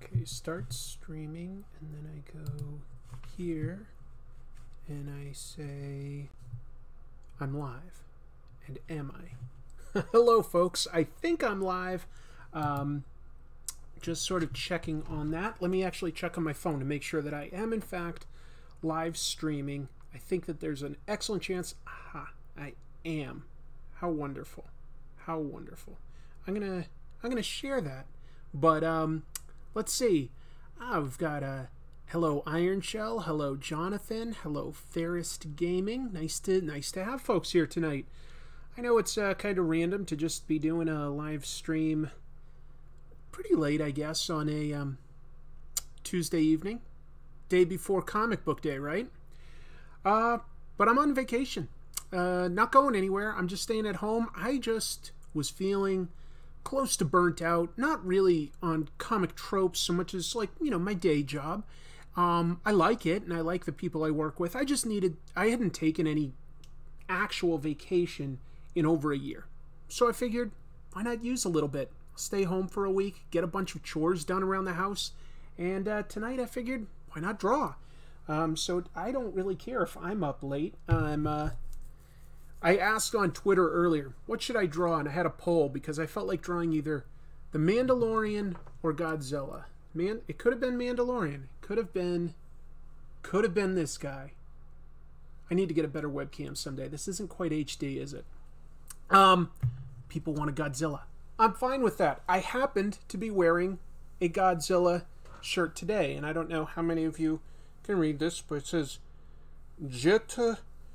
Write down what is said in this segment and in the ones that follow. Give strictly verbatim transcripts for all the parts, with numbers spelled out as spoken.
Okay, start streaming, and then I go here, and I say, I'm live. And am I? Hello, folks. I think I'm live. Um, just sort of checking on that. Let me actually check on my phone to make sure that I am, in fact, live streaming. I think that there's an excellent chance. Aha, I am. How wonderful. How wonderful. I'm gonna, I'm gonna share that. But, um... let's see. Ah, we've got uh, hello Iron Shell, hello Jonathan, hello Fairest Gaming. Nice to nice to have folks here tonight. I know it's uh, kind of random to just be doing a live stream pretty late, I guess, on a um, Tuesday evening, day before comic book day, right? Uh, but I'm on vacation, uh, not going anywhere. I'm just staying at home. I just was feeling close to burnt out, not really on comic tropes so much as, like, you know, my day job. Um, I like it, and I like the people I work with. I just needed, I hadn't taken any actual vacation in over a year. So I figured, why not use a little bit? Stay home for a week, get a bunch of chores done around the house, and uh, tonight I figured, why not draw? Um, so I don't really care if I'm up late. I'm, uh, I asked on Twitter earlier, what should I draw? And I had a poll because I felt like drawing either The Mandalorian or Godzilla. Man, it could have been Mandalorian. It could have been, could have been this guy. I need to get a better webcam someday. This isn't quite H D, is it? Um, people want a Godzilla. I'm fine with that. I happened to be wearing a Godzilla shirt today, and I don't know how many of you can read this, but it says Jetta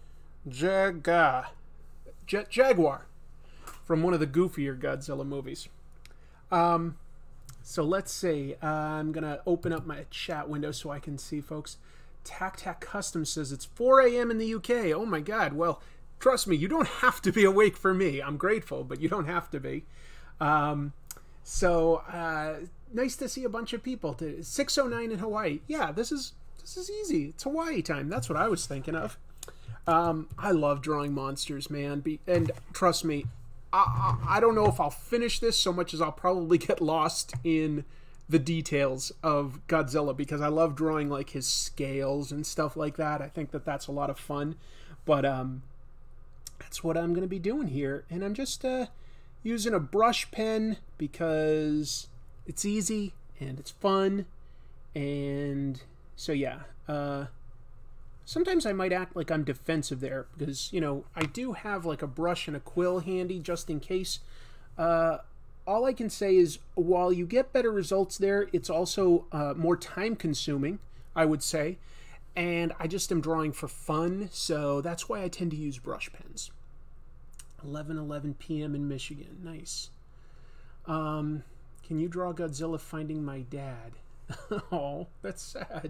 Jaga, Jet Jaguar, from one of the goofier Godzilla movies. Um, so let's see. Uh, I'm gonna open up my chat window so I can see folks. Tac Tac Custom says it's four A M in the U K. Oh my God. Well, trust me, you don't have to be awake for me. I'm grateful, but you don't have to be. Um, so uh, nice to see a bunch of people. six oh nine in Hawaii. Yeah, this is this is easy. It's Hawaii time. That's what I was thinking of. Um, I love drawing monsters, man. Be, and trust me, I, I, I don't know if I'll finish this so much as I'll probably get lost in the details of Godzilla because I love drawing like his scales and stuff like that. I think that that's a lot of fun. But um, that's what I'm going to be doing here. And I'm just uh, using a brush pen because it's easy and it's fun. And so, yeah. Uh, Sometimes I might act like I'm defensive there because, you know, I do have like a brush and a quill handy just in case. Uh, all I can say is while you get better results there, it's also uh, more time consuming, I would say. And I just am drawing for fun, so that's why I tend to use brush pens. eleven eleven P M in Michigan. Nice. Um, can you draw Godzilla finding my dad? Oh, that's sad.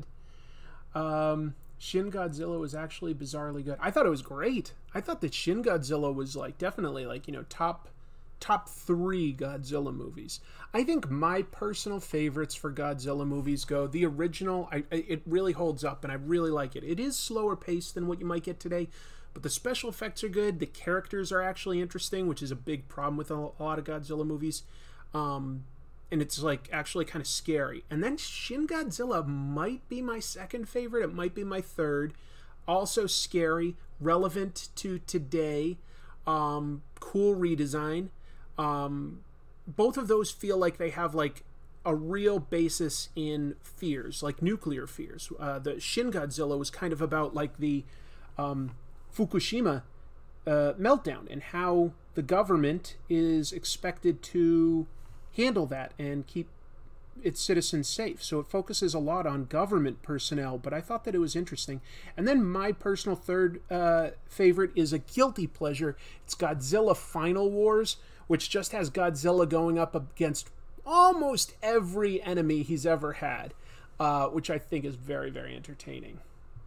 Um... Shin Godzilla was actually bizarrely good. I thought it was great. I thought that Shin Godzilla was like definitely like, you know, top top three Godzilla movies. I think my personal favorites for Godzilla movies go the original. I, it really holds up and I really like it. It is slower paced than what you might get today, but the special effects are good. The characters are actually interesting, which is a big problem with a, a lot of Godzilla movies. Um, And it's like actually kind of scary. And then Shin Godzilla might be my second favorite. It might be my third. Also scary, relevant to today. Um, cool redesign. Um, both of those feel like they have like a real basis in fears, like nuclear fears. Uh, the Shin Godzilla was kind of about like the um, Fukushima uh, meltdown and how the government is expected to handle that and keep its citizens safe. So it focuses a lot on government personnel, but I thought that it was interesting. And then my personal third uh, favorite is a guilty pleasure. It's Godzilla Final Wars, which just has Godzilla going up against almost every enemy he's ever had, uh, which I think is very, very entertaining.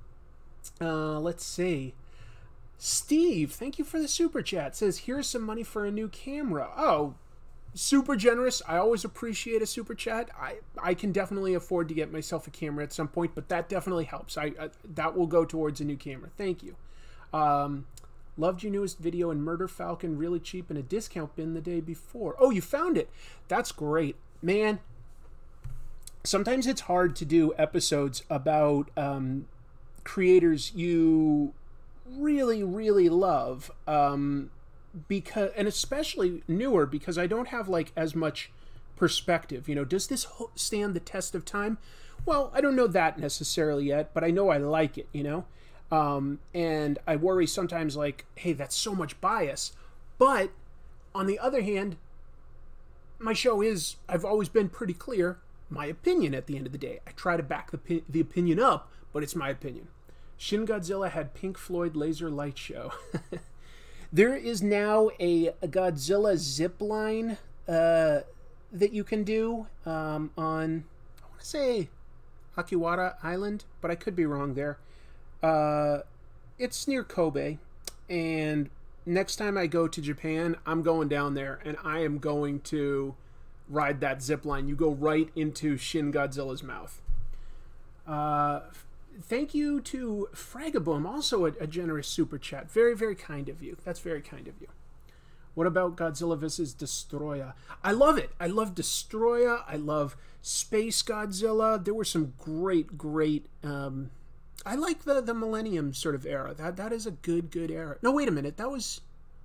Uh, let's see. Steve, thank you for the super chat. Says, here's some money for a new camera. Oh, super generous. I always appreciate a super chat. I, I can definitely afford to get myself a camera at some point, but that definitely helps. I, I that will go towards a new camera. Thank you. Um, loved your newest video in Murder Falcon, really cheap in a discount bin the day before. Oh, you found it. That's great. Man, sometimes it's hard to do episodes about um, creators you really, really love, um, because, and especially newer, because I don't have like as much perspective. You know, does this stand the test of time? Well, I don't know that necessarily yet, but I know I like it, you know? Um, and I worry sometimes like, hey, that's so much bias. But on the other hand, my show is, I've always been pretty clear, my opinion at the end of the day. I try to back the, the opinion up, but it's my opinion. Shin Godzilla had Pink Floyd Laser Light Show. There is now a, a Godzilla zipline uh, that you can do um, on, I want to say, Akiwara Island, but I could be wrong there. Uh, it's near Kobe, and next time I go to Japan, I'm going down there, and I am going to ride that zip line. You go right into Shin Godzilla's mouth. Uh, thank you to Fragaboom, also a, a generous super chat. Very, very kind of you. That's very kind of you. What about Godzilla versus Destroya? I love it. I love Destroya. I love Space Godzilla. There were some great, great... Um, I like the, the Millennium sort of era. That That is a good, good era. No, wait a minute. That was...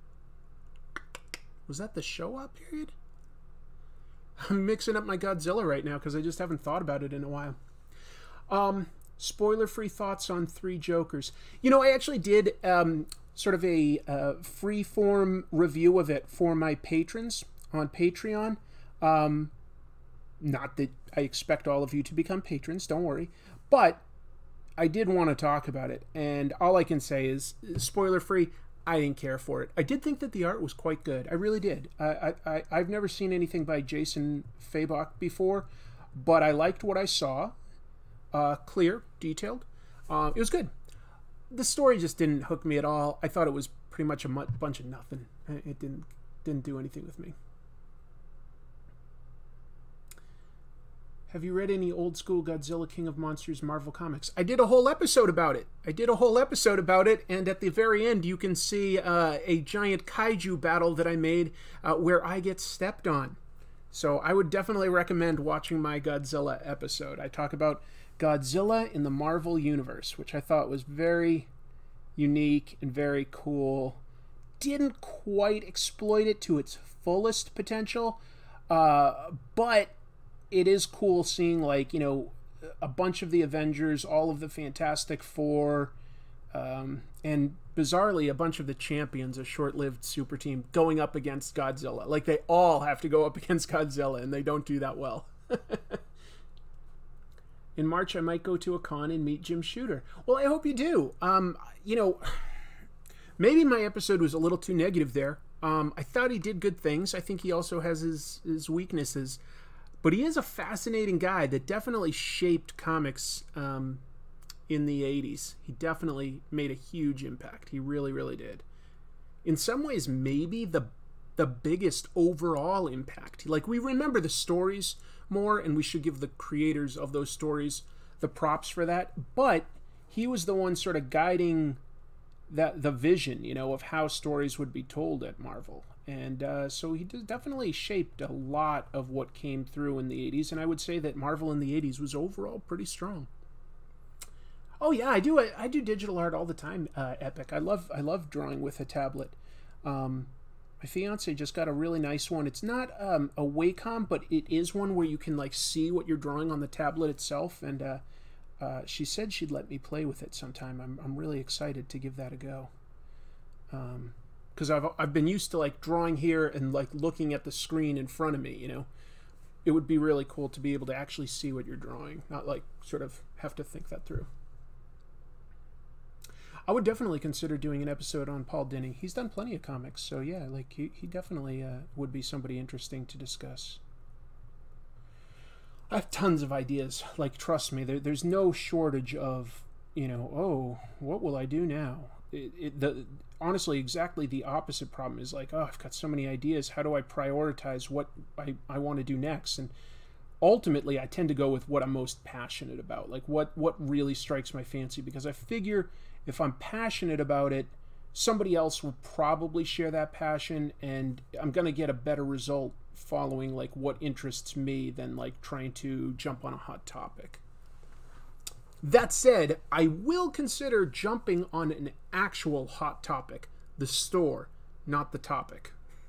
Was that the Showa period? I'm mixing up my Godzilla right now because I just haven't thought about it in a while. Um, spoiler-free thoughts on Three Jokers. You know, I actually did um, sort of a uh, free-form review of it for my patrons on Patreon. Um, not that I expect all of you to become patrons, don't worry. But I did want to talk about it, and all I can say is, spoiler-free, I didn't care for it. I did think that the art was quite good. I really did. I, I, I've never seen anything by Jason Fabok before, but I liked what I saw. Uh, clear, detailed. Uh, it was good. The story just didn't hook me at all. I thought it was pretty much a bunch of nothing. It didn't didn't do anything with me. Have you read any old school Godzilla King of Monsters Marvel comics? I did a whole episode about it. I did a whole episode about it, and at the very end you can see uh, a giant kaiju battle that I made uh, where I get stepped on. So I would definitely recommend watching my Godzilla episode. I talk about Godzilla in the Marvel Universe, which I thought was very unique and very cool. Didn't quite exploit it to its fullest potential, uh, but it is cool seeing, like, you know, a bunch of the Avengers, all of the Fantastic Four, um, and bizarrely a bunch of the Champions, a short-lived super team, going up against Godzilla. Like, they all have to go up against Godzilla, and they don't do that well. In March, I might go to a con and meet Jim Shooter. Well, I hope you do. Um, you know, maybe my episode was a little too negative there. Um, I thought he did good things. I think he also has his, his weaknesses. But he is a fascinating guy that definitely shaped comics um, in the eighties. He definitely made a huge impact. He really, really did. In some ways, maybe the the biggest overall impact. Like, we remember the stories more, and we should give the creators of those stories the props for that. But he was the one sort of guiding that the vision, you know, of how stories would be told at Marvel. And uh, so he definitely shaped a lot of what came through in the eighties, and I would say that Marvel in the eighties was overall pretty strong. Oh yeah, I do I do digital art all the time, uh, Epic. I love I love drawing with a tablet. Um, my fiance just got a really nice one. It's not um, a Wacom, but it is one where you can like see what you're drawing on the tablet itself, and uh, uh, she said she'd let me play with it sometime. I'm I'm really excited to give that a go. Um, Because I've, I've been used to, like, drawing here and, like, looking at the screen in front of me, you know. It would be really cool to be able to actually see what you're drawing, not, like, sort of have to think that through. I would definitely consider doing an episode on Paul Dini. He's done plenty of comics, so, yeah, like, he, he definitely uh, would be somebody interesting to discuss. I have tons of ideas. Like, trust me, there, there's no shortage of, you know, oh, what will I do now? It, it, the, honestly, exactly the opposite problem is like, oh, I've got so many ideas. How do I prioritize what I, I want to do next? And ultimately, I tend to go with what I'm most passionate about, like what, what really strikes my fancy, because I figure if I'm passionate about it, somebody else will probably share that passion, and I'm going to get a better result following like what interests me than like trying to jump on a hot topic. That said, I will consider jumping on an actual hot topic, the store, not the topic.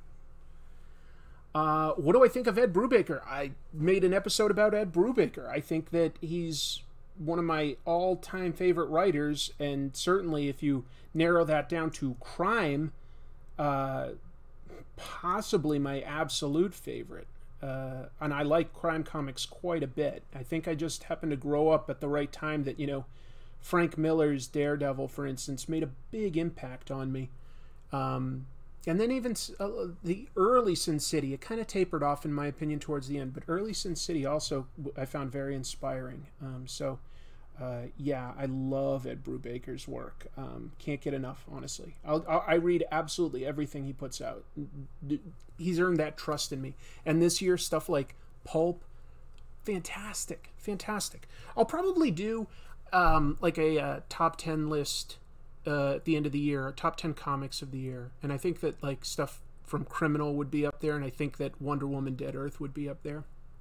Uh, what do I think of Ed Brubaker? I made an episode about Ed Brubaker. I think that he's one of my all-time favorite writers, and certainly if you narrow that down to crime, uh, possibly my absolute favorite. Uh, and I like crime comics quite a bit. I think I just happened to grow up at the right time that, you know, Frank Miller's Daredevil, for instance, made a big impact on me. Um, and then even uh, the early Sin City, it kind of tapered off, in my opinion, towards the end. But early Sin City also I found very inspiring. Um, so, uh, yeah, I love Ed Brubaker's work. Um, can't get enough, honestly. I'll, I'll, I read absolutely everything he puts out. He's earned that trust in me. And this year, stuff like Pulp, fantastic, fantastic. I'll probably do um, like a uh, top ten list uh, at the end of the year, top ten comics of the year. And I think that like stuff from Criminal would be up there, and I think that Wonder Woman Dead Earth would be up there.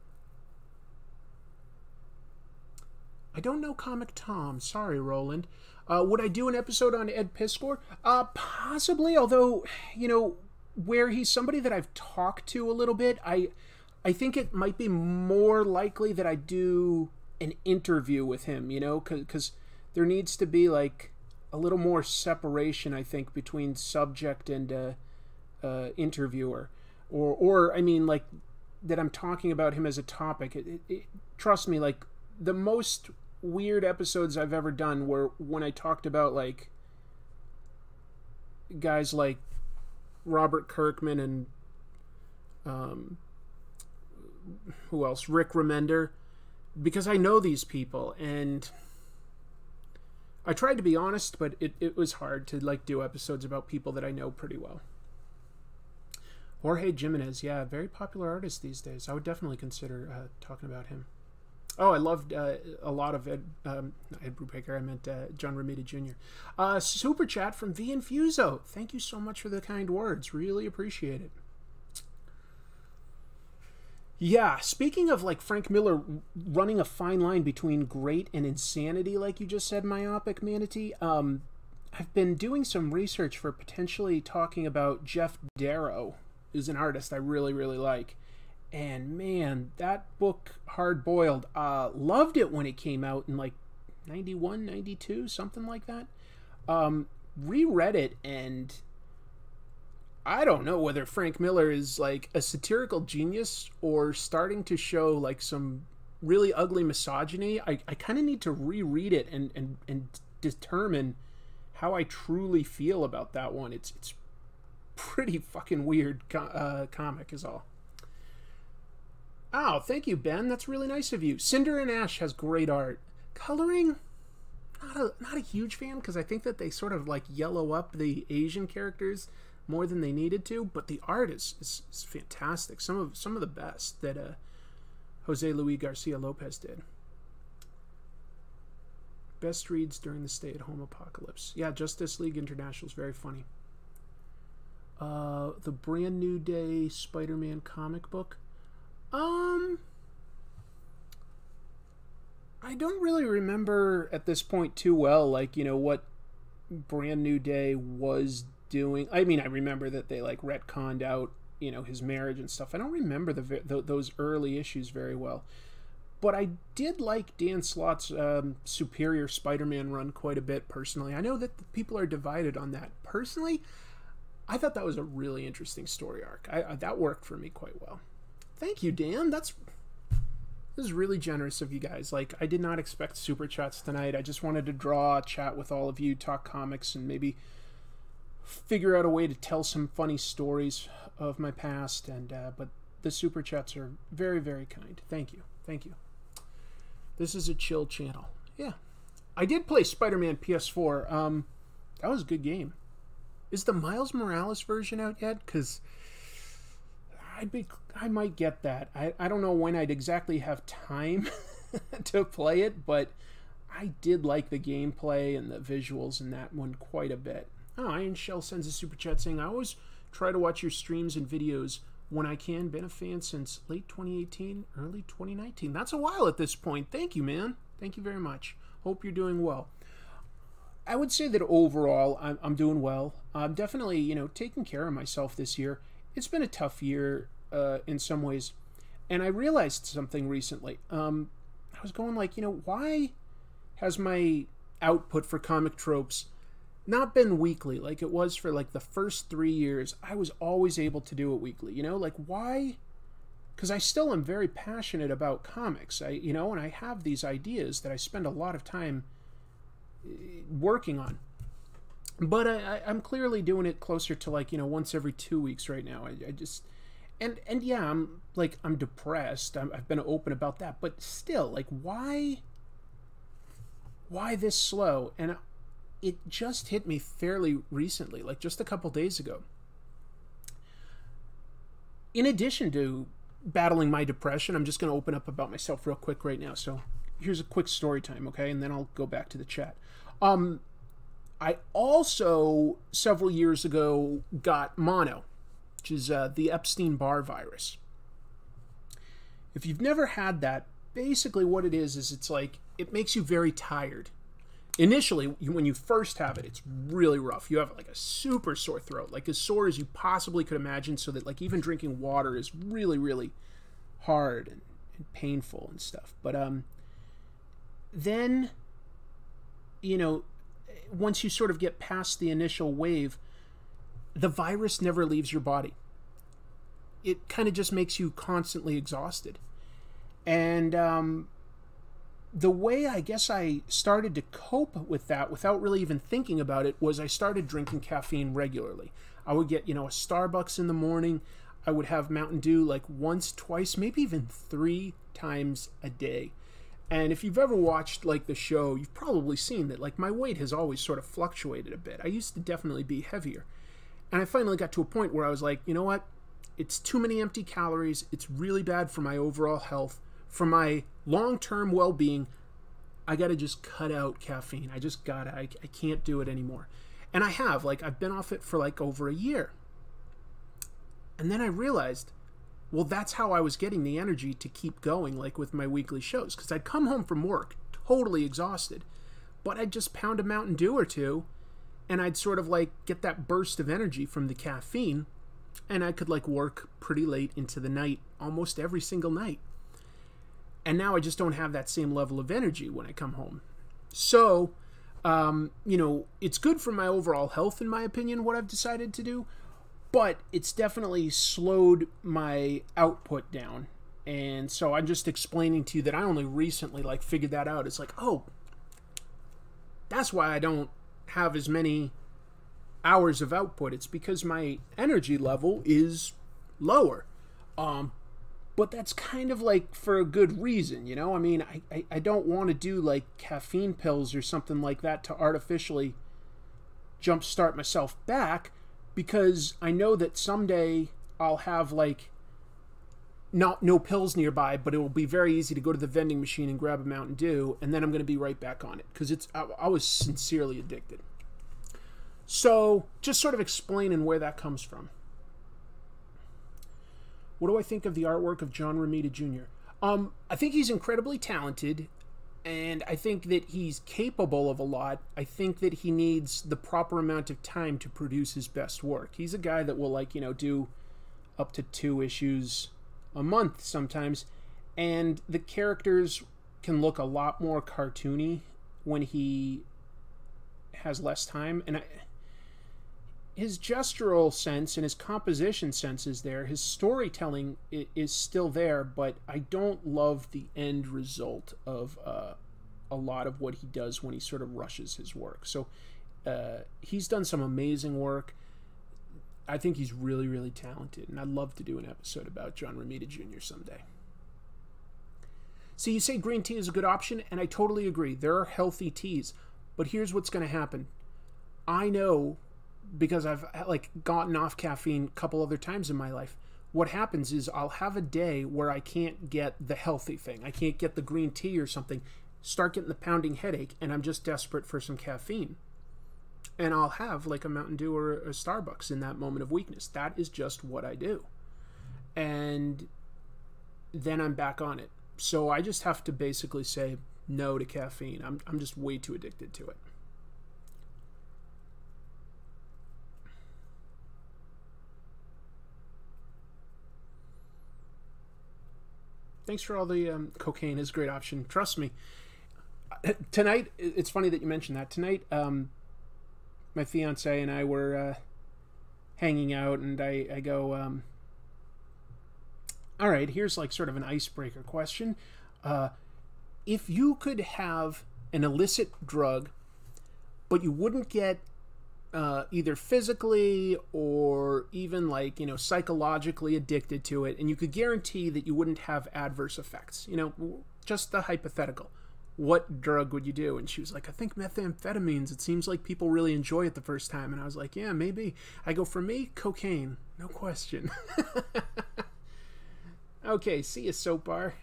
I don't know Comic Tom. Sorry, Roland. Uh, would I do an episode on Ed Piskor? Uh, possibly, although, you know, where he's somebody that I've talked to a little bit, I I think it might be more likely that I do an interview with him, you know, because there needs to be, like, a little more separation, I think, between subject and uh, uh, interviewer. Or, or, I mean, like, that I'm talking about him as a topic. It, it, it, trust me, like, the most weird episodes I've ever done were when I talked about, like, guys like Robert Kirkman and um, who else? Rick Remender, because I know these people, and I tried to be honest, but it, it was hard to like do episodes about people that I know pretty well. Jorge Jimenez, yeah, very popular artist these days. I would definitely consider uh, talking about him. Oh, I loved uh, a lot of Ed, um, not Ed Brubaker, I meant uh, John Romita Junior Uh, super chat from V Infuso. Thank you so much for the kind words. Really appreciate it. Yeah, speaking of like Frank Miller running a fine line between great and insanity, like you just said, Myopic Manatee, um, I've been doing some research for potentially talking about Jeff Darrow, who's an artist I really, really like. And man, that book, Hard Boiled, uh, loved it when it came out in like ninety-one, ninety-two, something like that. Um, reread it, and I don't know whether Frank Miller is like a satirical genius or starting to show like some really ugly misogyny. I, I kind of need to reread it and, and, and determine how I truly feel about that one. It's, it's pretty fucking weird co uh, comic is all. Oh, thank you, Ben. That's really nice of you. Cinder and Ash has great art. Coloring, not a, not a huge fan, because I think that they sort of like yellow up the Asian characters more than they needed to, but the art is, is, is fantastic. Some of some of the best that uh, Jose Luis Garcia Lopez did. Best reads during the stay-at-home apocalypse. Yeah, Justice League International is very funny. Uh, the Brand New Day Spider-Man comic book. Um, I don't really remember at this point too well, like, you know, what Brand New Day was doing. I mean, I remember that they, like, retconned out, you know, his marriage and stuff. I don't remember the, the those early issues very well. But I did like Dan Slott's um, Superior Spider-Man run quite a bit, personally. I know that the people are divided on that. Personally, I thought that was a really interesting story arc. I, I, that worked for me quite well. Thank you, Dan. That's this is really generous of you guys. Like, I did not expect super chats tonight. I just wanted to draw a chat with all of you, talk comics, and maybe figure out a way to tell some funny stories of my past. And uh, but the super chats are very, very kind. Thank you. Thank you. This is a chill channel. Yeah. I did play Spider-Man P S four. Um, that was a good game. Is the Miles Morales version out yet? Because I'd be, I might get that. I, I don't know when I'd exactly have time to play it, but I did like the gameplay and the visuals in that one quite a bit. Oh, Iron Shell sends a super chat saying, I always try to watch your streams and videos when I can. Been a fan since late twenty eighteen, early twenty nineteen. That's a while at this point. Thank you, man. Thank you very much. Hope you're doing well. I would say that overall, I'm, I'm doing well. I'm definitely, you know, taking care of myself this year. It's been a tough year uh, in some ways. And I realized something recently. Um, I was going like, you know, why has my output for ComicTropes not been weekly like it was for like the first three years? I was always able to do it weekly, you know, like why? Because I still am very passionate about comics, I, you know, and I have these ideas that I spend a lot of time working on. But I, I, I'm clearly doing it closer to like, you know, once every two weeks right now. I, I just, and, and yeah, I'm like, I'm depressed. I'm, I've been open about that, but still, like, why, why this slow? And it just hit me fairly recently, like just a couple days ago. In addition to battling my depression, I'm just going to open up about myself real quick right now. So here's a quick story time, okay? And then I'll go back to the chat. Um, I also, several years ago, got mono, which is uh, the Epstein-Barr virus. If you've never had that, basically what it is, is it's like, it makes you very tired. Initially, when you first have it, it's really rough. You have like a super sore throat, like as sore as you possibly could imagine, so that like even drinking water is really, really hard and, and painful and stuff. But um, then, you know, once you sort of get past the initial wave, the virus never leaves your body. It kind of just makes you constantly exhausted. And um, the way I guess I started to cope with that without really even thinking about it was I started drinking caffeine regularly. I would get, you know, a Starbucks in the morning. I would have Mountain Dew like once, twice, maybe even three times a day. And if you've ever watched like the show, you've probably seen that like my weight has always sort of fluctuated a bit. I used to definitely be heavier. And I finally got to a point where I was like, you know what? It's too many empty calories. It's really bad for my overall health. For my long-term well-being, I got to just cut out caffeine. I just got to. I, I can't do it anymore. And I have. Like, I've been off it for like over a year. And then I realized, well, that's how I was getting the energy to keep going, like with my weekly shows. Because I'd come home from work totally exhausted. But I'd just pound a Mountain Dew or two, and I'd sort of like get that burst of energy from the caffeine, and I could like work pretty late into the night almost every single night. And now I just don't have that same level of energy when I come home. So, um, you know, it's good for my overall health, in my opinion, what I've decided to do. But it's definitely slowed my output down. And so I'm just explaining to you that I only recently, like, figured that out. It's like, oh, that's why I don't have as many hours of output. It's because my energy level is lower. Um... But that's kind of like for a good reason, you know? I mean, I, I, I don't want to do like caffeine pills or something like that to artificially jumpstart myself back, because I know that someday I'll have like not no pills nearby, but it will be very easy to go to the vending machine and grab a Mountain Dew, and then I'm going to be right back on it, because it's I, I was sincerely addicted. So just sort of explaining where that comes from. What do I think of the artwork of John Romita Junior? Um, I think he's incredibly talented, and I think that he's capable of a lot. I think that he needs the proper amount of time to produce his best work. He's a guy that will, like, you know, do up to two issues a month sometimes, and the characters can look a lot more cartoony when he has less time. And I... his gestural sense and his composition sense is there. His storytelling is still there, but I don't love the end result of uh, a lot of what he does when he sort of rushes his work. So uh, he's done some amazing work. I think he's really, really talented, and I'd love to do an episode about John Romita Junior someday. So you say green tea is a good option, and I totally agree. There are healthy teas, but here's what's going to happen. I know, because I've like gotten off caffeine a couple other times in my life, what happens is I'll have a day where I can't get the healthy thing. I can't get the green tea or something, start getting the pounding headache, and I'm just desperate for some caffeine. And I'll have like a Mountain Dew or a Starbucks in that moment of weakness. That is just what I do. and then I'm back on it. So I just have to basically say no to caffeine. I'm, I'm just way too addicted to it. Thanks for all the um, cocaine is a great option. Trust me. Tonight, it's funny that you mentioned that. Tonight, um, my fiance and I were uh, hanging out, and I, I go, um, all right, here's like sort of an icebreaker question. Uh, if you could have an illicit drug, but you wouldn't get uh, either physically or even like, you know, psychologically addicted to it, and you could guarantee that you wouldn't have adverse effects, you know, just the hypothetical, what drug would you do? And she was like, I think methamphetamines. It seems like people really enjoy it the first time. And I was like, yeah, maybe. I go, for me, cocaine. No question. Okay, see you, soap bar.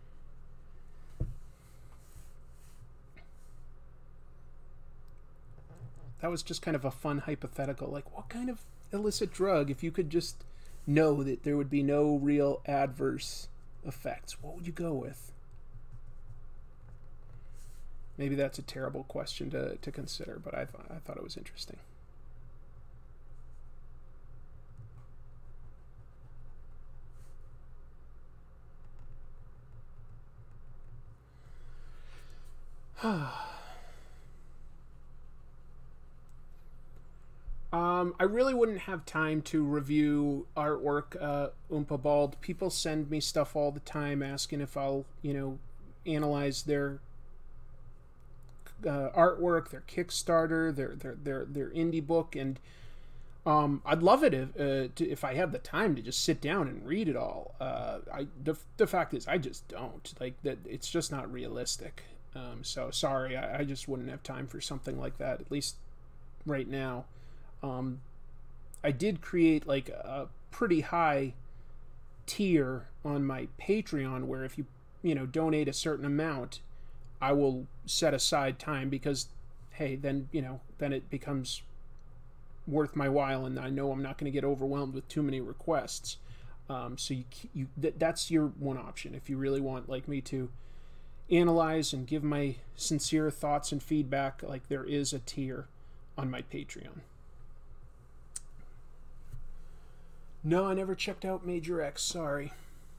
That was just kind of a fun hypothetical. Like, what kind of illicit drug, if you could just know that there would be no real adverse effects, what would you go with? Maybe that's a terrible question to, to consider, but I, th I thought it was interesting. um, I really wouldn't have time to review artwork, uh, Oompa Bald. People send me stuff all the time asking if I'll, you know, analyze their Uh, artwork, their Kickstarter, their their their their indie book, and um, I'd love it if uh, to, if I had the time to just sit down and read it all. Uh, I the, the fact is I just don't like that. It's just not realistic. Um, so sorry, I, I just wouldn't have time for something like that, at least right now. Um, I did create like a pretty high tier on my Patreon where if you you know donate a certain amount, I will set aside time because, hey, then, you know, then it becomes worth my while, and I know I'm not going to get overwhelmed with too many requests. Um, so you, you th that's your one option. If you really want, like, me to analyze and give my sincere thoughts and feedback, like, there is a tier on my Patreon. No, I never checked out Major X, sorry.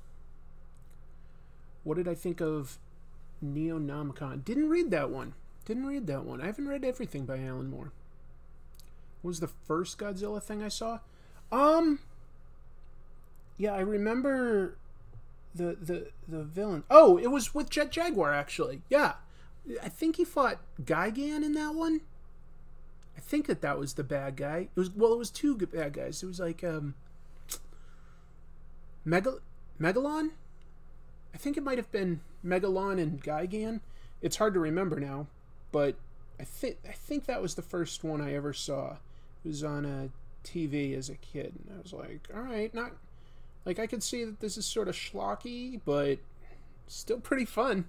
What did I think of Neonomicon? Didn't read that one. Didn't read that one. I haven't read everything by Alan Moore. What was the first Godzilla thing I saw? Um, yeah, I remember the the the villain. Oh, it was with Jet Jaguar, actually. Yeah, I think he fought Gigan in that one. I think that that was the bad guy. It was well, it was two bad guys. It was like um, Megal Megalon. I think it might have been Megalon and Gigan. It's hard to remember now, but I think I think that was the first one I ever saw. It was on a T V as a kid, and I was like, all right, not like I could see that this is sort of schlocky, but still pretty fun.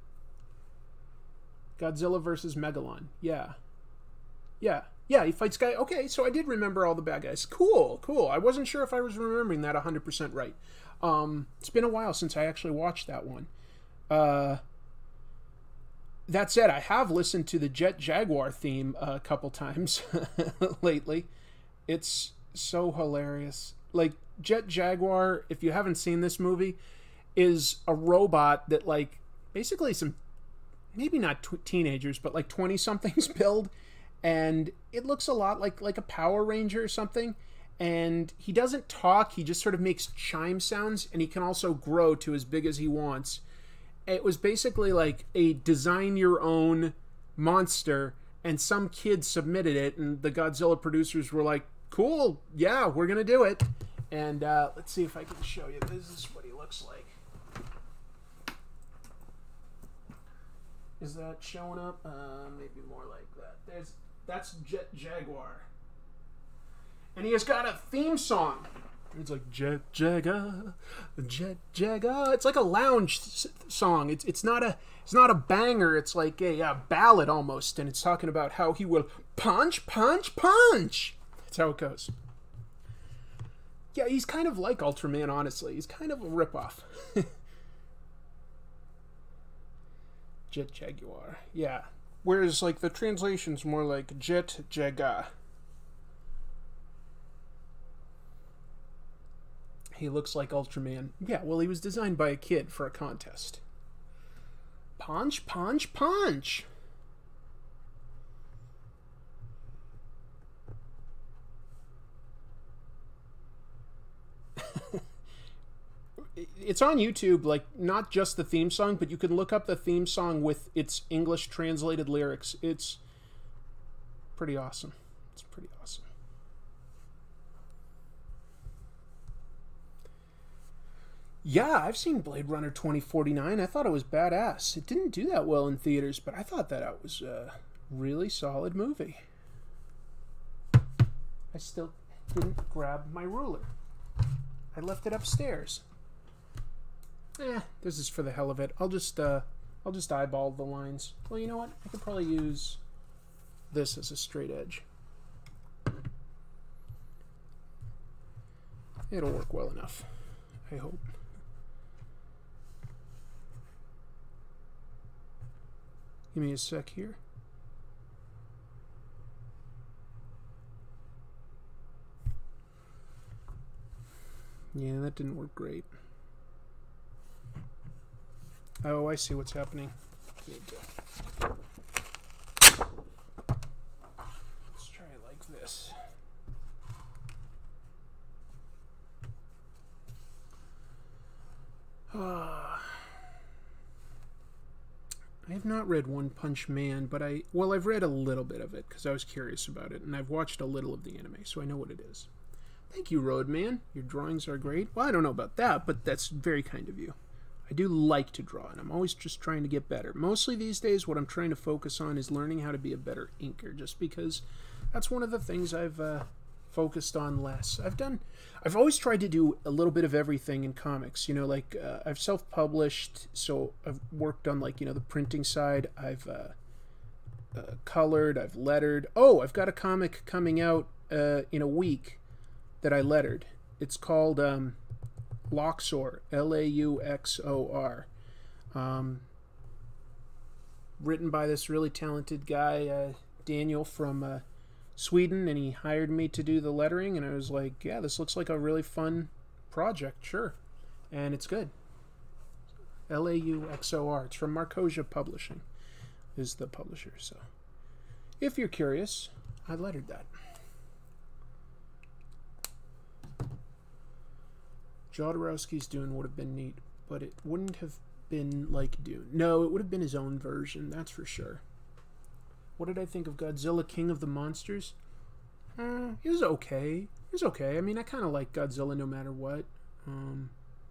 Godzilla versus Megalon. Yeah. Yeah. Yeah, he fights guy. Okay, so I did remember all the bad guys. Cool, cool. I wasn't sure if I was remembering that one hundred percent right. Um, it's been a while since I actually watched that one. Uh, that said, I have listened to the Jet Jaguar theme a couple times lately. It's so hilarious. Like, Jet Jaguar, if you haven't seen this movie, is a robot that, like, basically some, maybe not tw teenagers, but like twenty-somethings build, and it looks a lot like, like a Power Ranger or something. And he doesn't talk, he just sort of makes chime sounds, and he can also grow to as big as he wants. It was basically like a design your own monster, and some kid submitted it, and the Godzilla producers were like, cool, yeah, we're gonna do it. And uh, let's see if I can show you. This is what he looks like. Is that showing up? Uh, maybe more like that. There's, that's Jet Jaguar. And he has got a theme song. It's like Jet Jagga, Jet Jagga. It's like a lounge song. It's it's not a it's not a banger. It's like a, a ballad almost, and it's talking about how he will punch, punch, punch. That's how it goes. Yeah, he's kind of like Ultraman, honestly. He's kind of a ripoff. Jet Jaguar. Yeah. Whereas, like, the translation's more like Jet Jaga. He looks like Ultraman. Yeah, well, he was designed by a kid for a contest. Punch, punch, punch! It's on YouTube, like, not just the theme song, but you can look up the theme song with its English translated lyrics. It's pretty awesome. It's pretty awesome. Yeah, I've seen Blade Runner twenty forty-nine. I thought it was badass. It didn't do that well in theaters, but I thought that it was a really solid movie. I still didn't grab my ruler. I left it upstairs. Eh, this is for the hell of it. I'll just, uh, I'll just eyeball the lines. Well, you know what? I could probably use this as a straight edge. It'll work well enough, I hope. Give me a sec here. Yeah, that didn't work great. Oh, I see what's happening. Let's try it like this. Ah. I have not read One Punch Man, but I... Well, I've read a little bit of it, because I was curious about it, and I've watched a little of the anime, so I know what it is. Thank you, Roadman. Your drawings are great. Well, I don't know about that, but that's very kind of you. I do like to draw, and I'm always just trying to get better. Mostly these days, what I'm trying to focus on is learning how to be a better inker, just because that's one of the things I've uh, focused on less. I've done... I've always tried to do a little bit of everything in comics. You know, like, uh, I've self-published, so I've worked on, like, you know, the printing side. I've uh, uh, colored, I've lettered. Oh, I've got a comic coming out uh, in a week that I lettered. It's called um, Luxor, L A U X O R. Um, written by this really talented guy, uh, Daniel from uh, Sweden, and he hired me to do the lettering, and I was like, yeah, this looks like a really fun project, sure. And it's good. L A U X O R. It's from Marcosia Publishing, is the publisher. So if you're curious, I lettered that. Jodorowsky's Dune would have been neat, but it wouldn't have been like Dune. No, it would have been his own version, that's for sure. What did I think of Godzilla, King of the Monsters? Uh, it was okay. It was okay. I mean, I kind of like Godzilla no matter what. Um,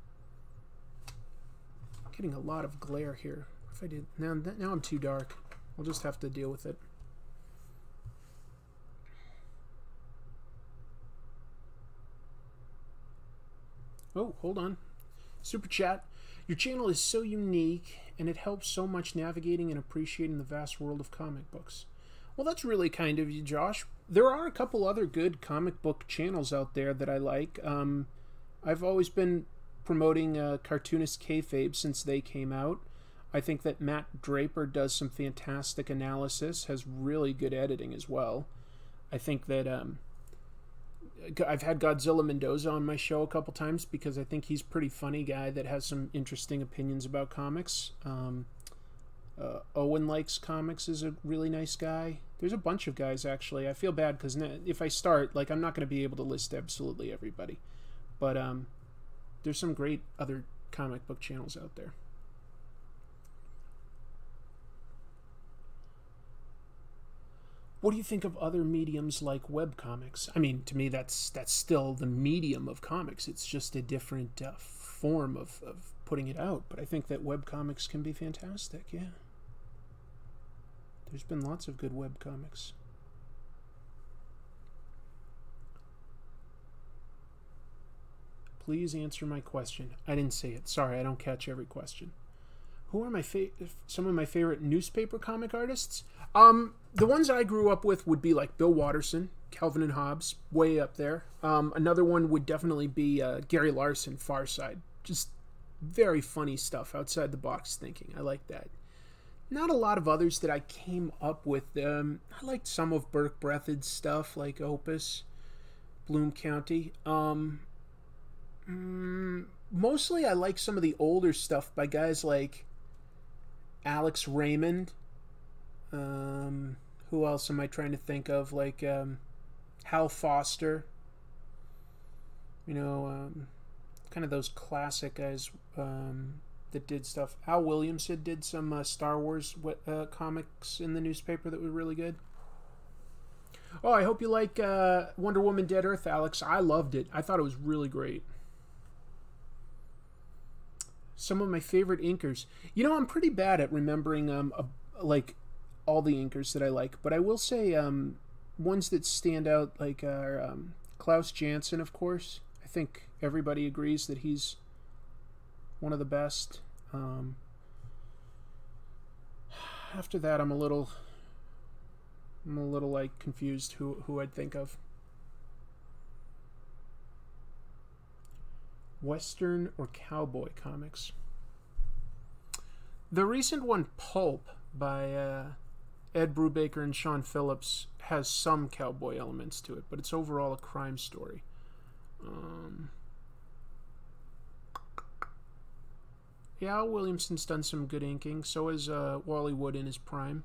getting a lot of glare here. If I did now, now I'm too dark. I'll just have to deal with it. Oh, hold on. Super chat. Your channel is so unique, and it helps so much navigating and appreciating the vast world of comic books. Well, that's really kind of you, Josh. There are a couple other good comic book channels out there that I like. Um, I've always been promoting uh, Cartoonist Kayfabe since they came out. I think that Matt Draper does some fantastic analysis, has really good editing as well. I think that... Um, I've had Godzilla Mendoza on my show a couple times because I think he's a pretty funny guy that has some interesting opinions about comics. Um, uh, Owen Likes Comics is a really nice guy. There's a bunch of guys, actually. I feel bad because if I start, like, I'm not going to be able to list absolutely everybody. But um, there's some great other comic book channels out there. What do you think of other mediums like webcomics? I mean, to me, that's that's still the medium of comics. It's just a different uh, form of, of putting it out. But I think that webcomics can be fantastic, yeah. There's been lots of good webcomics. Please answer my question. I didn't say it. Sorry, I don't catch every question. who are my fa some of my favorite newspaper comic artists? Um, the ones I grew up with would be like Bill Watterson, Calvin and Hobbes, way up there. Um, another one would definitely be uh, Gary Larson, Far Side. Just very funny stuff, outside the box thinking. I like that. Not a lot of others that I came up with. Um, I liked some of Burke Breathitt's stuff, like Opus, Bloom County. Um, mm, mostly I like some of the older stuff by guys like Alex Raymond. Um, who else am I trying to think of? Like um, Hal Foster. You know, um, kind of those classic guys um, that did stuff. Al Williamson did some uh, Star Wars uh, comics in the newspaper that were really good. Oh, I hope you like uh, Wonder Woman Dead Earth, Alex. I loved it. I thought it was really great. Some of my favorite inkers. You know, I'm pretty bad at remembering um, a, like all the inkers that I like, but I will say um, ones that stand out like are um, Klaus Janson, of course. I think everybody agrees that he's one of the best. Um, after that, I'm a little, I'm a little like confused who who I'd think of. Western or cowboy comics. The recent one, Pulp, by uh, Ed Brubaker and Sean Phillips, has some cowboy elements to it, but it's overall a crime story. Um, yeah, Al Williamson's done some good inking. So has uh, Wally Wood in his prime.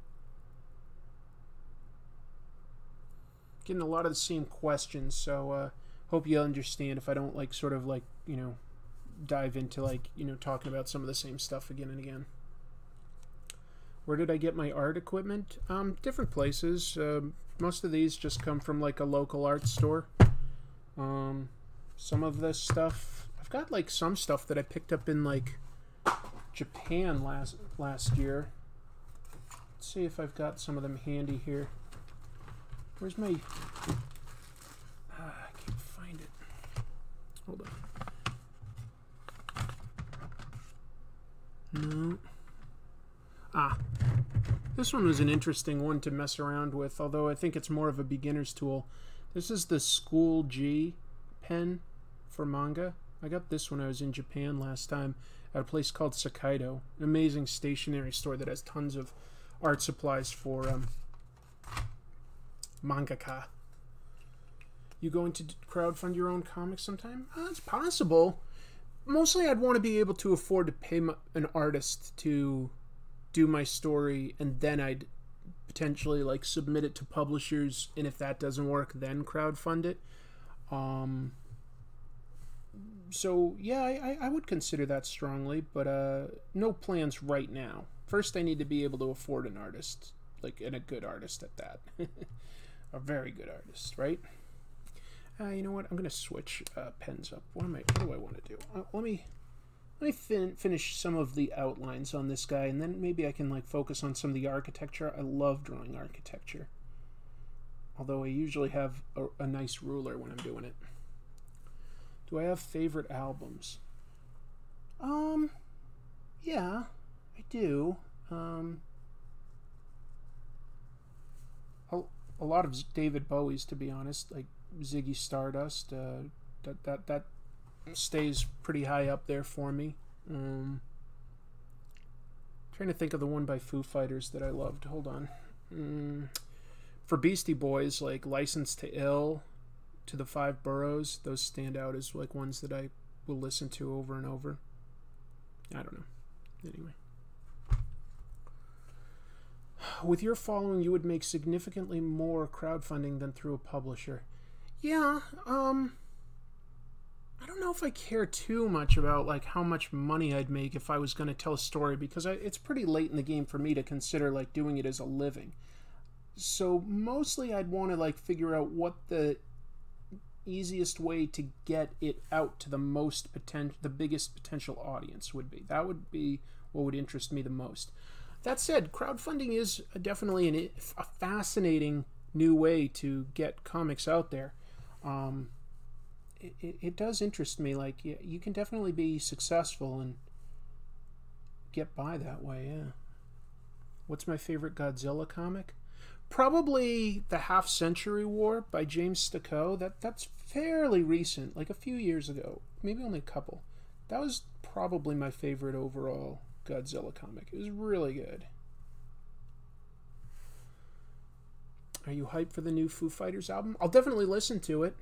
Getting a lot of the same questions, so uh, hope you understand if I don't like sort of like, you know, dive into like, you know, talking about some of the same stuff again and again. Where did I get my art equipment? Um, different places. Um, most of these just come from like a local art store. Um, some of this stuff, I've got like some stuff that I picked up in like Japan last last year. Let's see if I've got some of them handy here. Where's my... Ah, I can't find it. Hold on. No. Ah. This one was an interesting one to mess around with, although I think it's more of a beginner's tool. This is the School G pen for manga. I got this when I was in Japan last time at a place called Sakaido. An amazing stationery store that has tons of art supplies for um, mangaka. You going to crowdfund your own comics sometime? Uh, it's possible. Mostly I'd want to be able to afford to pay my, an artist to do my story, and then I'd potentially like submit it to publishers, and if that doesn't work, then crowdfund it. Um, so yeah, I, I would consider that strongly, but uh, no plans right now. First I need to be able to afford an artist, like, and a good artist at that. A very good artist, right? Uh, you know what? I'm gonna switch uh, pens up. What am I? What do I want to do? Uh, let me let me fin finish some of the outlines on this guy, and then maybe I can like focus on some of the architecture. I love drawing architecture, although I usually have a, a nice ruler when I'm doing it. Do I have favorite albums? Um, yeah, I do. Um, a, a lot of David Bowie's, to be honest, like Ziggy Stardust. Uh, that that that stays pretty high up there for me. Um, trying to think of the one by Foo Fighters that I loved. Hold on. Um, for Beastie Boys, like License to Ill, To the Five Boroughs, those stand out as like ones that I will listen to over and over. I don't know. Anyway. With your following, you would make significantly more crowdfunding than through a publisher. Yeah, um, I don't know if I care too much about like how much money I'd make if I was going to tell a story, because I, it's pretty late in the game for me to consider like doing it as a living. So mostly I'd want to like figure out what the easiest way to get it out to the most potential, the biggest potential audience would be. That would be what would interest me the most. That said, crowdfunding is definitely an, a fascinating new way to get comics out there. Um, it, it does interest me. Like, you can definitely be successful and get by that way, yeah. What's my favorite Godzilla comic? Probably The Half Century War by James Sticco. That, that's fairly recent, like a few years ago. Maybe only a couple. That was probably my favorite overall Godzilla comic. It was really good. Are you hyped for the new Foo Fighters album? I'll definitely listen to it.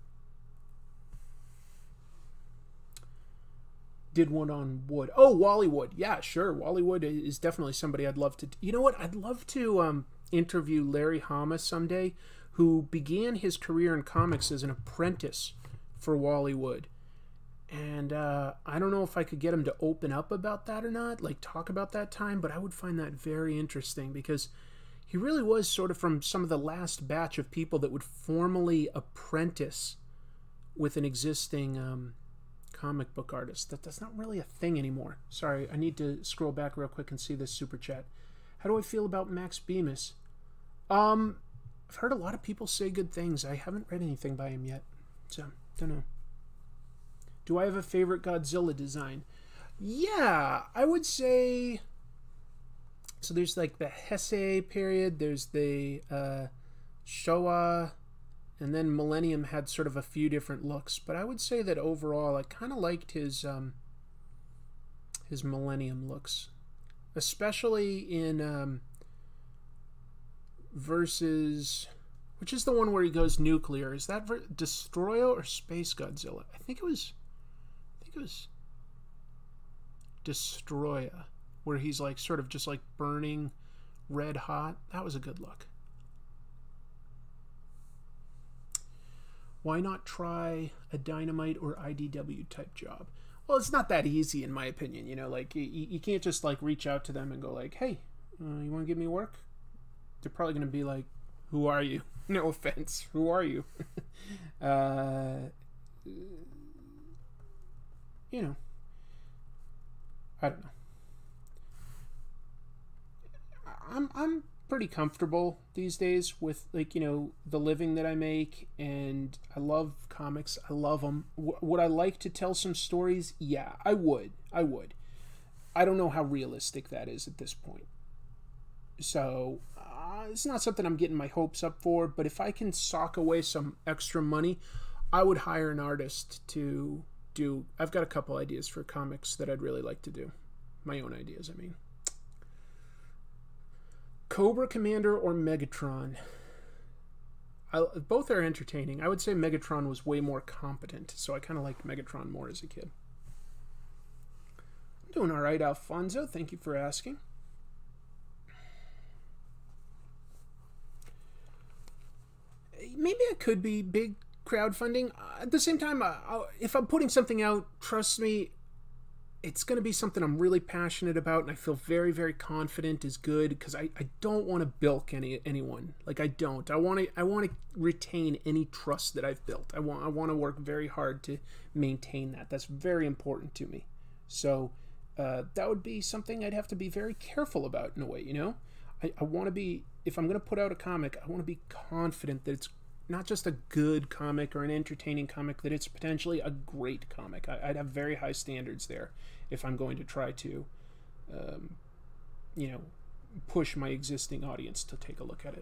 Did one on Wood. Oh, Wally Wood. Yeah, sure. Wally Wood is definitely somebody I'd love to... You know what? I'd love to um, interview Larry Hama someday, who began his career in comics as an apprentice for Wally Wood. And uh, I don't know if I could get him to open up about that or not, like talk about that time, but I would find that very interesting because he really was sort of from some of the last batch of people that would formally apprentice with an existing um, comic book artist. That, that's not really a thing anymore. Sorry, I need to scroll back real quick and see this super chat. How do I feel about Max Bemis? Um, I've heard a lot of people say good things. I haven't read anything by him yet, so don't know. Do I have a favorite Godzilla design? Yeah, I would say... So there's like the Heisei period, there's the uh, Showa, and then Millennium had sort of a few different looks. But I would say that overall I kind of liked his, um, his Millennium looks. Especially in um, Versus... Which is the one where he goes nuclear? Is that ver Destroyo or Space Godzilla? I think it was... I think it was Destroya, where he's like sort of just like burning red hot. That was a good look. Why not try a Dynamite or I D W type job? Well, it's not that easy in my opinion. You know, like you, you can't just like reach out to them and go like, hey, uh, you want to give me work? They're probably going to be like, who are you? No offense. Who are you? uh... You know, I don't know. I'm I'm pretty comfortable these days with, like, you know, the living that I make, and I love comics. I love them. W would I like to tell some stories? Yeah, I would. I would. I don't know how realistic that is at this point. So uh, it's not something I'm getting my hopes up for. But if I can sock away some extra money, I would hire an artist to. Do I've got a couple ideas for comics that I'd really like to do. My own ideas, I mean. Cobra Commander or Megatron? I, both are entertaining. I would say Megatron was way more competent, so I kind of liked Megatron more as a kid. I'm doing all right, Alfonso. Thank you for asking. Maybe I could be big crowdfunding. At the same time, uh, if I'm putting something out, trust me, it's going to be something I'm really passionate about and I feel very, very confident is good, because I, I don't want to bilk any anyone. Like, I don't. I want to I want to retain any trust that I've built. I want I want to work very hard to maintain that. That's very important to me. So uh, that would be something I'd have to be very careful about in a way, you know? I, I want to be, if I'm going to put out a comic, I want to be confident that it's not just a good comic or an entertaining comic, that it's potentially a great comic. I, I'd have very high standards there if I'm going to try to, um, you know, push my existing audience to take a look at it.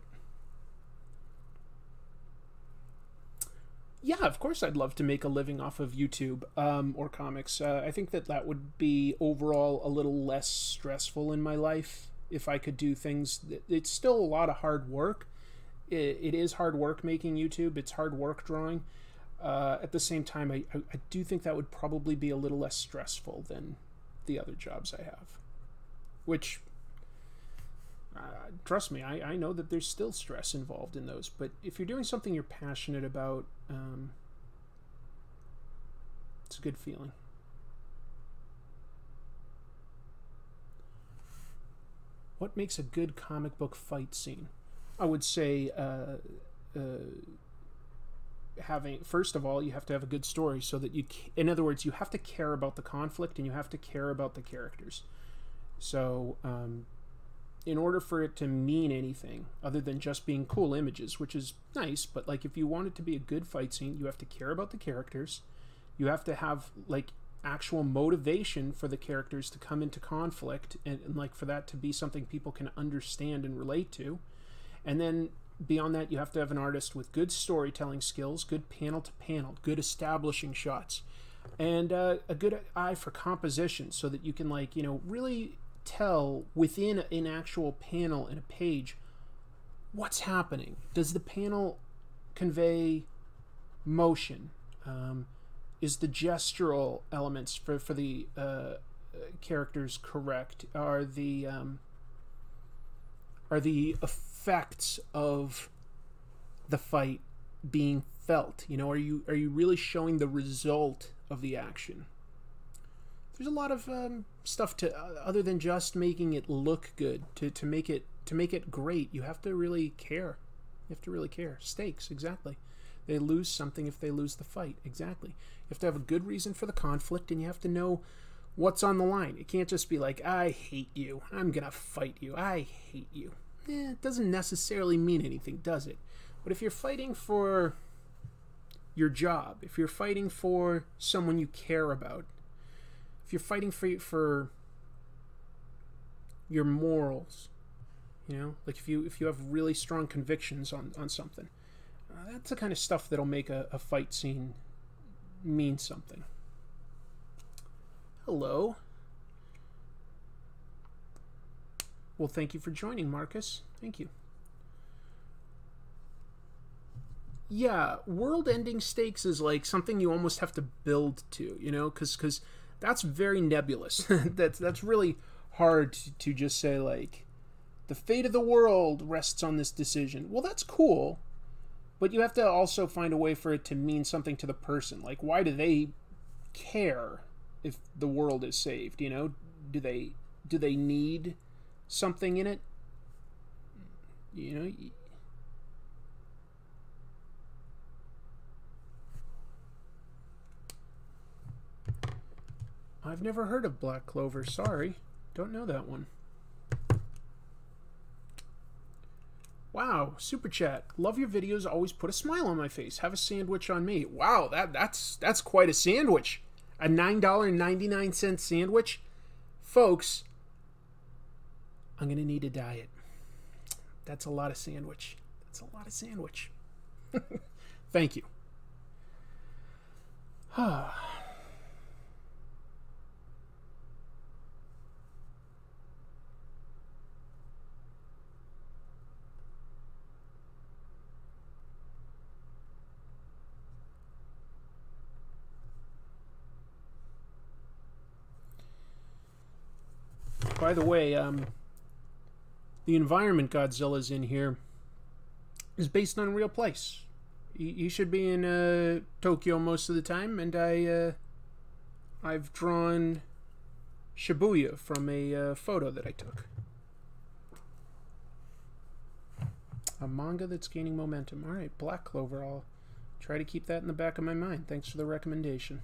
Yeah, of course I'd love to make a living off of YouTube um, or comics. Uh, I think that that would be overall a little less stressful in my life if I could do things. That, it's still a lot of hard work. It is hard work making YouTube. It's hard work drawing. Uh, at the same time, I, I, I do think that would probably be a little less stressful than the other jobs I have. Which, uh, trust me, I, I know that there's still stress involved in those. But if you're doing something you're passionate about, um, it's a good feeling. What makes a good comic book fight scene? I would say uh, uh, having, first of all, you have to have a good story so that you, in other words, you have to care about the conflict and you have to care about the characters. So um, in order for it to mean anything other than just being cool images, which is nice, but like if you want it to be a good fight scene, you have to care about the characters. You have to have, like, actual motivation for the characters to come into conflict, and, and like for that to be something people can understand and relate to. And then beyond that, you have to have an artist with good storytelling skills, good panel to panel, good establishing shots, and uh, a good eye for composition, so that you can, like, you know, really tell within an actual panel in a page what's happening. Does the panel convey motion? Um, is the gestural elements for, for the uh, characters correct? Are the um, are the effects of the fight being felt? You know, are you are you really showing the result of the action? There's a lot of um, stuff to uh, other than just making it look good. To to make it to make it great, you have to really care. You have to really care. Stakes, exactly. They lose something if they lose the fight. Exactly. You have to have a good reason for the conflict, and you have to know what's on the line. It can't just be like, I hate you, I'm gonna fight you, I hate you. Eh, it doesn't necessarily mean anything, does it? But if you're fighting for your job, if you're fighting for someone you care about, if you're fighting for for your morals, you know, like if you if you have really strong convictions on, on something, uh, that's the kind of stuff that'll make a, a fight scene mean something. Hello. Well, thank you for joining, Marcus. Thank you. Yeah, world-ending stakes is like something you almost have to build to, you know, because because that's very nebulous. that's that's really hard to, to just say, like, the fate of the world rests on this decision. Well, that's cool, but you have to also find a way for it to mean something to the person. Like, why do they care if the world is saved? You know, do they do they need something in it? You know. I've never heard of Black Clover. Sorry. Don't know that one. Wow, super chat. Love your videos. Always put a smile on my face. Have a sandwich on me. Wow, that that's that's quite a sandwich. A nine ninety-nine sandwich. Folks, I'm going to need a diet. That's a lot of sandwich. That's a lot of sandwich. Thank you. By the way, um, the environment Godzilla's in here is based on a real place. He, he should be in uh, Tokyo most of the time, and I, uh, I've drawn Shibuya from a uh, photo that I took. A manga that's gaining momentum. All right, Black Clover. I'll try to keep that in the back of my mind. Thanks for the recommendation.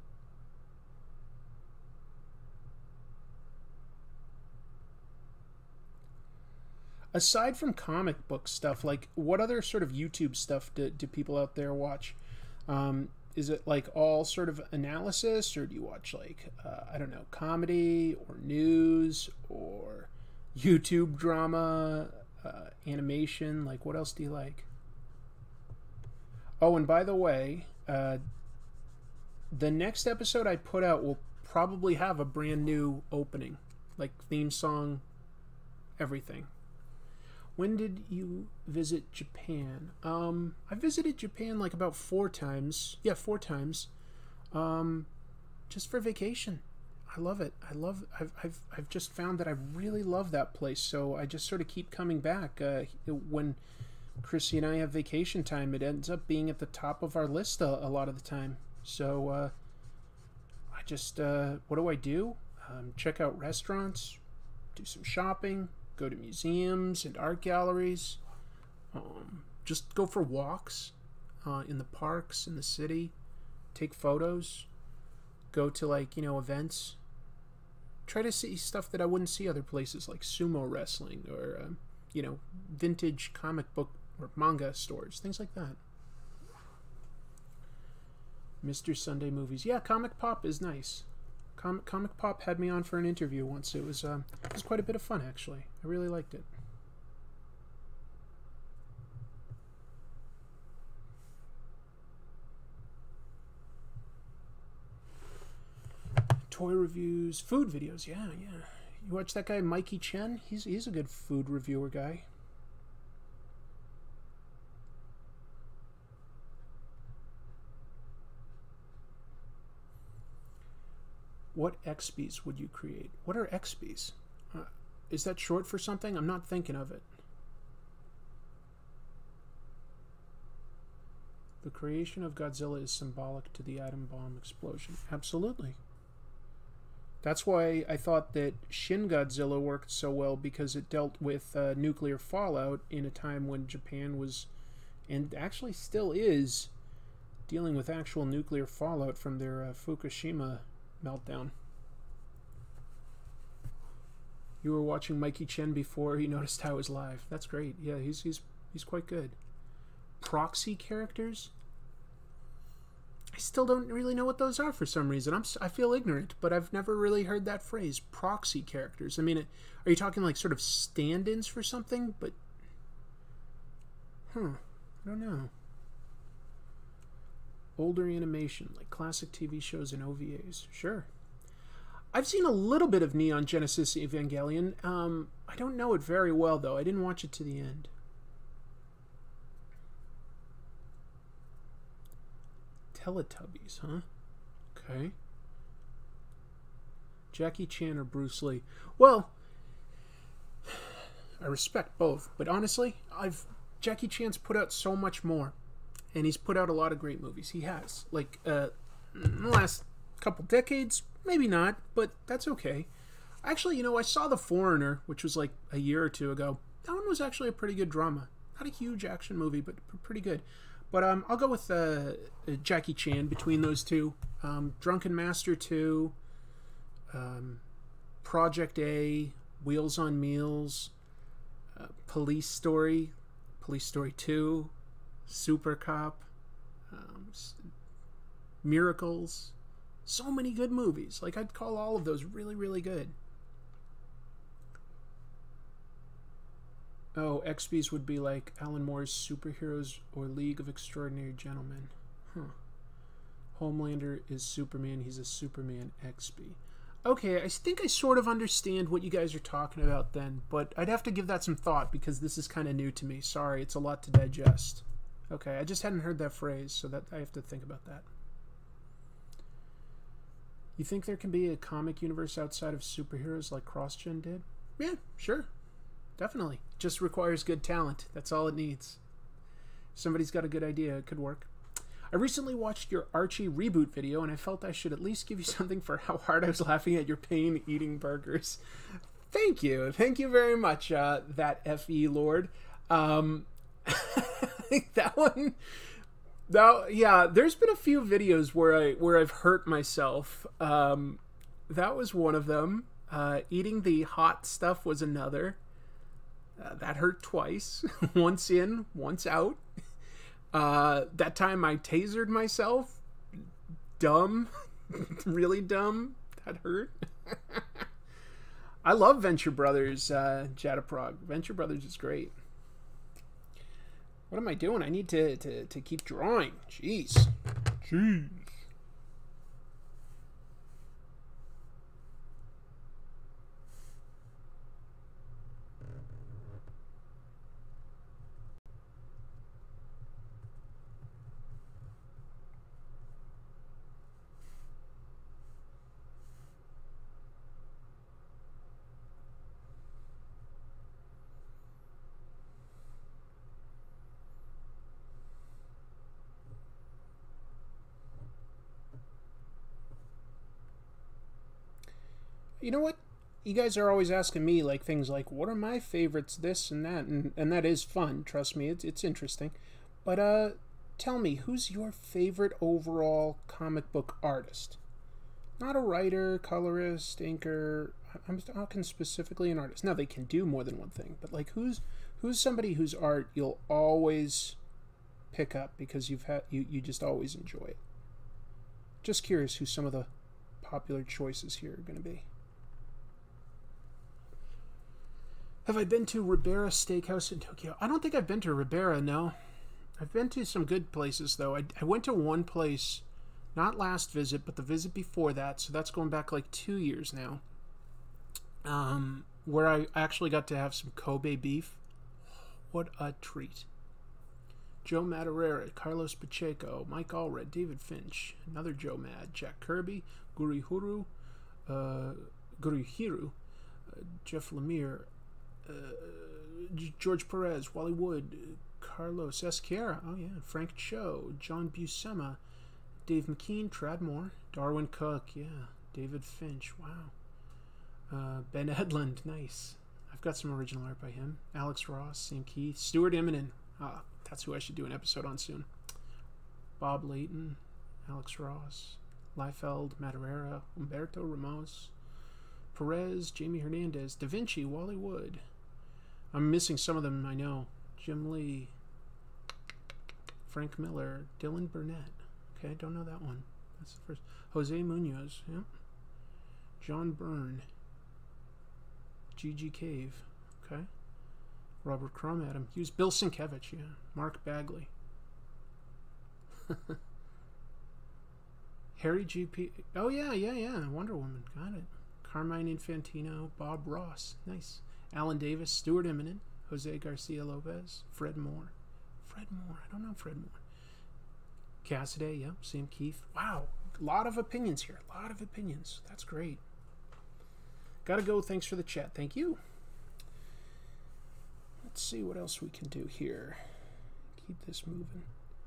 Aside from comic book stuff, like, what other sort of YouTube stuff do, do people out there watch? Um, is it like all sort of analysis, or do you watch, like, uh, I don't know, comedy or news or YouTube drama, uh, animation? Like, what else do you like? Oh, and by the way, uh, the next episode I put out will probably have a brand new opening, like theme song, everything. When did you visit Japan? Um, I visited Japan like about four times. Yeah, four times. Um, just for vacation. I love it. I love. I've I've I've just found that I really love that place. So I just sort of keep coming back. Uh, when Chrissy and I have vacation time, it ends up being at the top of our list a, a lot of the time. So uh, I just uh, what do I do? Um, check out restaurants, do some shopping. Go to museums and art galleries. Um, just go for walks uh, in the parks, in the city. Take photos. Go to, like, you know, events. Try to see stuff that I wouldn't see other places, like sumo wrestling or, uh, you know, vintage comic book or manga stores. Things like that. Mister Sunday Movies. Yeah, Comic Pop is nice. Com Comic Pop had me on for an interview once. It was, um, it was quite a bit of fun, actually. I really liked it. Toy reviews, food videos, yeah, yeah. You watch that guy, Mikey Chen? He's, he's a good food reviewer guy. What X Bs would you create? What are X Bs? Uh, is that short for something? I'm not thinking of it. The creation of Godzilla is symbolic to the atom bomb explosion. Absolutely. That's why I thought that Shin Godzilla worked so well, because it dealt with uh, nuclear fallout in a time when Japan was, and actually still is, dealing with actual nuclear fallout from their uh, Fukushima meltdown. You were watching Mikey Chen before you noticed I was live. That's great. Yeah, he's he's he's quite good. Proxy characters? I still don't really know what those are for some reason. I'm I feel ignorant, but I've never really heard that phrase, proxy characters. I mean, are you talking like sort of stand-ins for something? But huh, I don't know. Older animation, like classic T V shows and O V As. Sure. I've seen a little bit of Neon Genesis Evangelion. Um, I don't know it very well, though. I didn't watch it to the end. Teletubbies, huh? Okay. Jackie Chan or Bruce Lee? Well, I respect both, but honestly, I've Jackie Chan's put out so much more. And he's put out a lot of great movies. He has. Like, uh, in the last couple decades, maybe not, but that's okay. Actually, you know, I saw The Foreigner, which was like a year or two ago. That one was actually a pretty good drama. Not a huge action movie, but pretty good. But um, I'll go with uh, Jackie Chan between those two. Um, Drunken Master two, um, Project A, Wheels on Meals, uh, Police Story, Police Story two, Super Cop, um, Miracles. So many good movies. Like, I'd call all of those really, really good. Oh, X Bs would be like Alan Moore's Superheroes or League of Extraordinary Gentlemen. Huh. Homelander is Superman. He's a Superman X B. Okay, I think I sort of understand what you guys are talking about then, but I'd have to give that some thought because this is kind of new to me. Sorry, it's a lot to digest. Okay, I just hadn't heard that phrase, so that I have to think about that. You think there can be a comic universe outside of superheroes like CrossGen did? Yeah, sure. Definitely. Just requires good talent. That's all it needs. Somebody's got a good idea. It could work. I recently watched your Archie reboot video, and I felt I should at least give you something for how hard I was laughing at your pain eating burgers. Thank you. Thank you very much, uh, that F E Lord. Um, that one... Now, yeah, there's been a few videos where I where I've hurt myself. Um, that was one of them. Uh, eating the hot stuff was another. Uh, that hurt twice. Once in, once out. Uh, that time I tasered myself. Dumb. Really dumb. That hurt. I love Venture Brothers, uh, Jadaprog. Venture Brothers is great. What am I doing? I need to, to, to keep drawing. Jeez. Jeez. You know what? You guys are always asking me like things like, what are my favorites, this and that, and, and that is fun. Trust me, it's, it's interesting. But uh, tell me, who's your favorite overall comic book artist? Not a writer, colorist, inker. I'm talking specifically an artist. Now, they can do more than one thing, but like who's who's somebody whose art you'll always pick up because you've had you, you just always enjoy it? just curious who some of the popular choices here are going to be. Have I been to Ribera Steakhouse in Tokyo? I don't think I've been to Ribera, no. I've been to some good places, though. I, I went to one place, not last visit, but the visit before that, so that's going back like two years now, um, where I actually got to have some Kobe beef. What a treat. Joe Madureira, Carlos Pacheco, Mike Allred, David Finch, another Joe Mad, Jack Kirby, Gurihuru, uh, Gurihiru, uh, Jeff Lemire, uh, George Perez, Wally Wood, Carlos Esquerra, oh yeah, Frank Cho, John Buscema, Dave McKean, Tradmore, Darwin Cook, yeah, David Finch, wow, uh, Ben Edlund, nice. I've got some original art by him. Alex Ross, Sam Keith, Stuart Immonen, ah, that's who I should do an episode on soon. Bob Layton, Alex Ross, Liefeld, Madureira, Humberto Ramos, Perez, Jamie Hernandez, Da Vinci, Wally Wood. I'm missing some of them, I know. Jim Lee, Frank Miller, Dylan Burnett. Okay, don't know that one. That's the first. Jose Munoz, yep. John Byrne, Gigi Cave, okay. Robert Crum, Adam Hughes, Bill Sienkiewicz, yeah. Mark Bagley. Harry G P. Oh, yeah, yeah, yeah. Wonder Woman. Got it. Carmine Infantino, Bob Ross. Nice. Alan Davis, Stuart Immonen, Jose Garcia Lopez, Fred Moore. Fred Moore. I don't know Fred Moore. Cassidy, yep. Sam Keith. Wow. A lot of opinions here. A lot of opinions. That's great. Gotta go. Thanks for the chat. Thank you. Let's see what else we can do here. Keep this moving.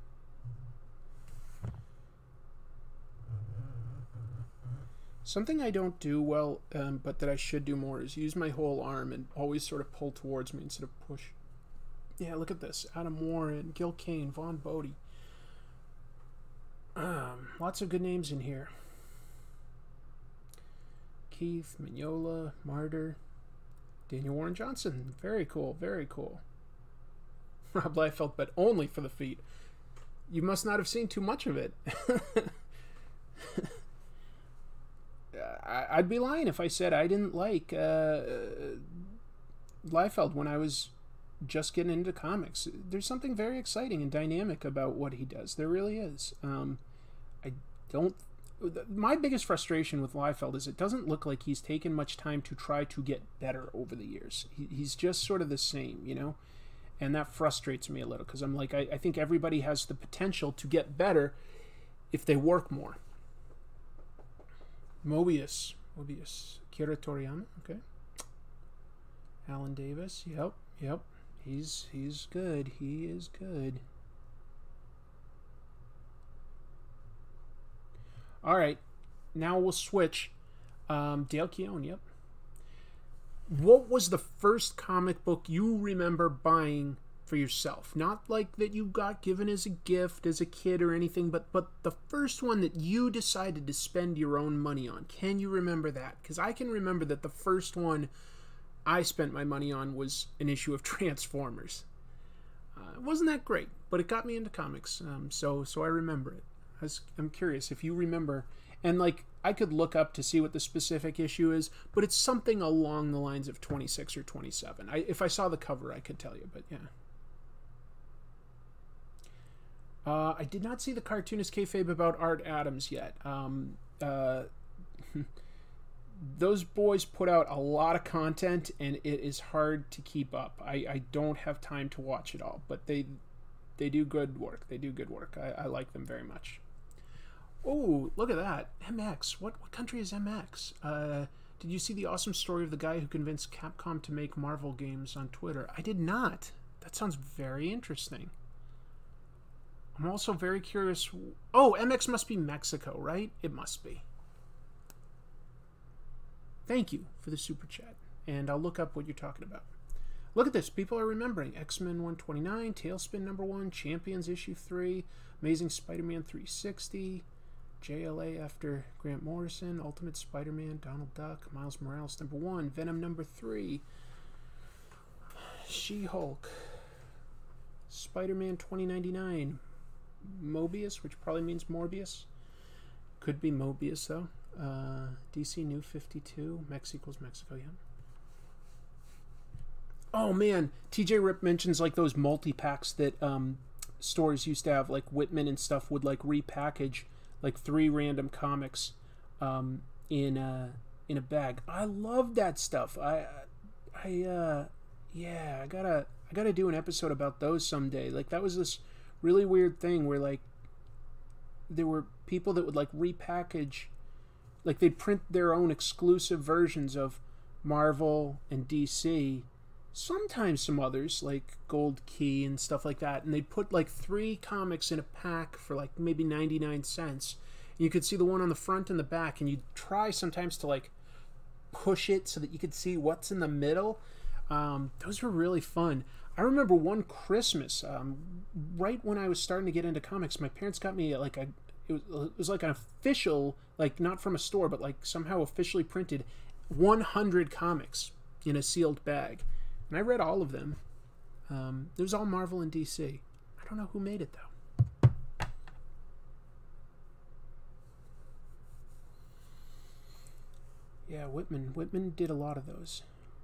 Something I don't do well, um, but that I should do more, is use my whole arm and always sort of pull towards me instead of push. Yeah, look at this. Adam Warren, Gil Kane, Vaughn Bodie. Um, lots of good names in here. Keith, Mignola, Martyr, Daniel Warren Johnson. Very cool, very cool. Rob Liefeld, but only for the feet. You must not have seen too much of it. I'd be lying if I said I didn't like uh, Liefeld when I was just getting into comics. There's something very exciting and dynamic about what he does. There really is. Um, I don't... My biggest frustration with Liefeld is it doesn't look like he's taken much time to try to get better over the years. He, he's just sort of the same, you know? And that frustrates me a little, because I'm like, I, I think everybody has the potential to get better if they work more. Mobius. Mobius. Kira Toriyama, okay. Alan Davis, yep, yep. He's, he's good. He is good. All right, now we'll switch. Um, Dale Keown, yep. What was the first comic book you remember buying for yourself? Not like that you got given as a gift as a kid or anything, but but the first one that you decided to spend your own money on. Can you remember that? Because I can remember that the first one I spent my money on was an issue of Transformers. Uh, it wasn't that great, but it got me into comics, um, so so I remember it. I was, I'm curious if you remember, and like I could look up to see what the specific issue is, but it's something along the lines of twenty-six or twenty-seven. I, if I saw the cover, I could tell you, but yeah. Uh, I did not see the cartoonist kayfabe about Art Adams yet. Um, uh, those boys put out a lot of content, and it is hard to keep up. I, I don't have time to watch it all, but they they do good work. They do good work. I, I like them very much. Oh, look at that. M X. What, what country is M X? Uh, did you see the awesome story of the guy who convinced Capcom to make Marvel games on Twitter? I did not. That sounds very interesting. I'm also very curious. Oh, M X must be Mexico, right? It must be. Thank you for the super chat. And I'll look up what you're talking about. Look at this. People are remembering. X-Men one twenty-nine, Tailspin number one, Champions issue three, Amazing Spider-Man three sixty, J L A after Grant Morrison, Ultimate Spider-Man, Donald Duck, Miles Morales number one, Venom number three, She-Hulk, Spider-Man twenty ninety-nine, Mobius, which probably means Morbius, Could be Mobius, though. Uh, D C New fifty-two. Mex equals Mexico, yeah. Oh, man. T J Rip mentions, like, those multi-packs that um, stores used to have, like Whitman and stuff would, like, repackage, like, three random comics um, in, uh, in a bag. I love that stuff. I, I, uh, yeah, I gotta, I gotta do an episode about those someday. Like, that was this really weird thing where, like, there were people that would, like, repackage, like, they'd print their own exclusive versions of Marvel and D C, sometimes some others, like Gold Key and stuff like that, and they'd put, like, three comics in a pack for, like, maybe ninety-nine cents. You could see the one on the front and the back, and you'd try sometimes to, like, push it so that you could see what's in the middle. Um, those were really fun. I remember one Christmas, um, right when I was starting to get into comics, my parents got me, like, a, it was, it was like an official, like, not from a store, but, like, somehow officially printed one hundred comics in a sealed bag. And I read all of them. Um, it was all Marvel and D C. I don't know who made it, though. Yeah, Whitman. Whitman did a lot of those.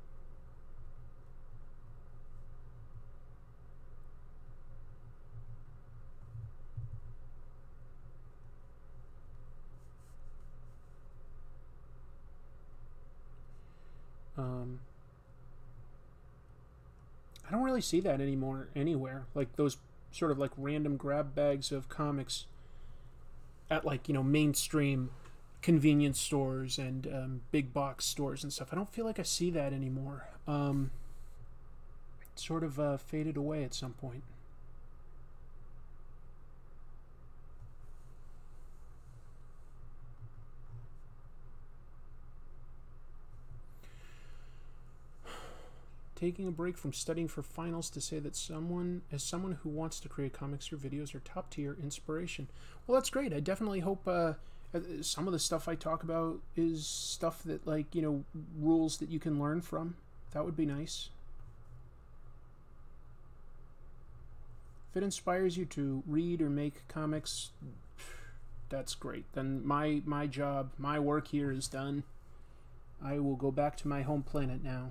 Um... I don't really see that anymore anywhere. Like those sort of like random grab bags of comics at, like, you know, mainstream convenience stores and um, big box stores and stuff. I don't feel like I see that anymore. Um, it sort of uh, faded away at some point. Taking a break from studying for finals to say that someone, as someone who wants to create comics, your videos are top tier inspiration. Well, that's great. I definitely hope uh, some of the stuff I talk about is stuff that, like, you know, rules that you can learn from. That would be nice. If it inspires you to read or make comics, that's great. Then my my job, my work here is done. I will go back to my home planet now.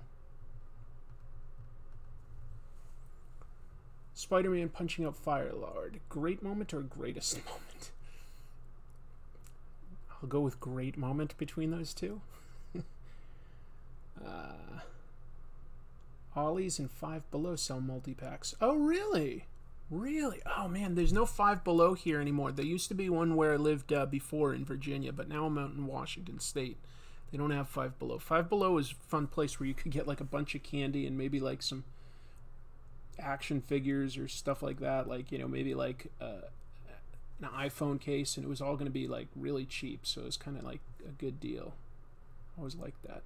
Spider-Man punching out Firelord. Great moment or greatest moment? I'll go with great moment between those two. uh, Ollie's and Five Below sell multi-packs. Oh, really? Really? Oh, man, there's no Five Below here anymore. There used to be one where I lived uh, before in Virginia, but now I'm out in Washington State. They don't have Five Below. Five Below is a fun place where you could get, like, a bunch of candy and maybe, like, some action figures or stuff like that, like, you know, maybe like uh, an iPhone case, and it was all going to be, like, really cheap, so it was kind of like a good deal. I always liked that.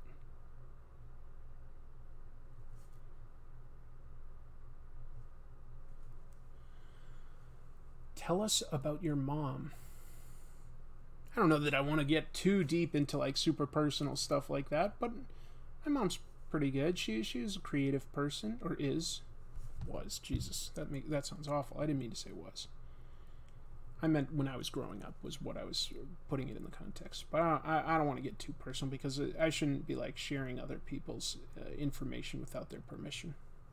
Tell us about your mom. I don't know that I want to get too deep into, like, super personal stuff like that, but my mom's pretty good. She she's a creative person, or is. Was. Jesus, that make, that sounds awful. I didn't mean to say was. I meant when I was growing up was what I was putting it in the context. But I, I, I don't want to get too personal because I shouldn't be, like, sharing other people's uh, information without their permission.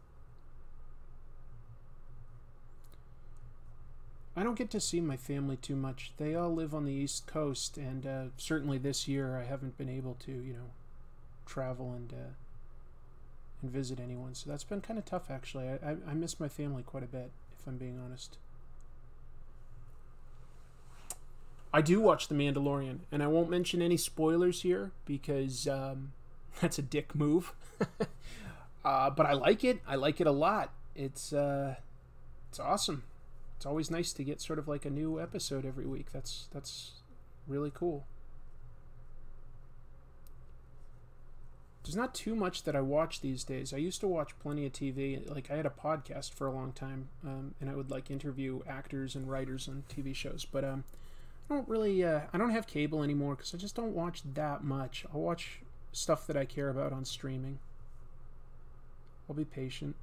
I don't get to see my family too much. They all live on the East Coast, and uh, certainly this year I haven't been able to, you know, travel and uh, and visit anyone. So that's been kind of tough, actually. I, I, I miss my family quite a bit, if I'm being honest. I do watch The Mandalorian, and I won't mention any spoilers here because um, that's a dick move. uh, but I like it. I like it a lot. It's uh, it's awesome. It's always nice to get sort of like a new episode every week. That's that's really cool. There's not too much that I watch these days. I used to watch plenty of T V. Like, I had a podcast for a long time, um, and I would, like, interview actors and writers on T V shows. But um, I don't really, uh, I don't have cable anymore because I just don't watch that much. I'll watch stuff that I care about on streaming. I'll be patient.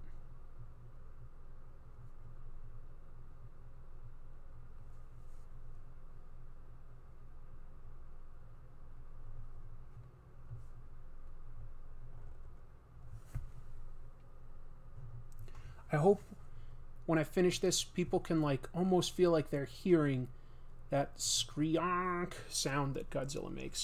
I hope when I finish this, people can like almost feel like they're hearing that screonk sound that Godzilla makes.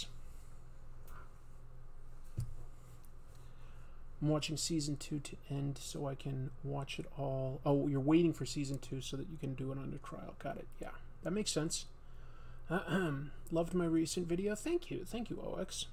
I'm watching season two to end so I can watch it all. Oh, you're waiting for season two so that you can do it under trial. Got it. Yeah, that makes sense. Uh-um. Loved my recent video. Thank you. Thank you, O X.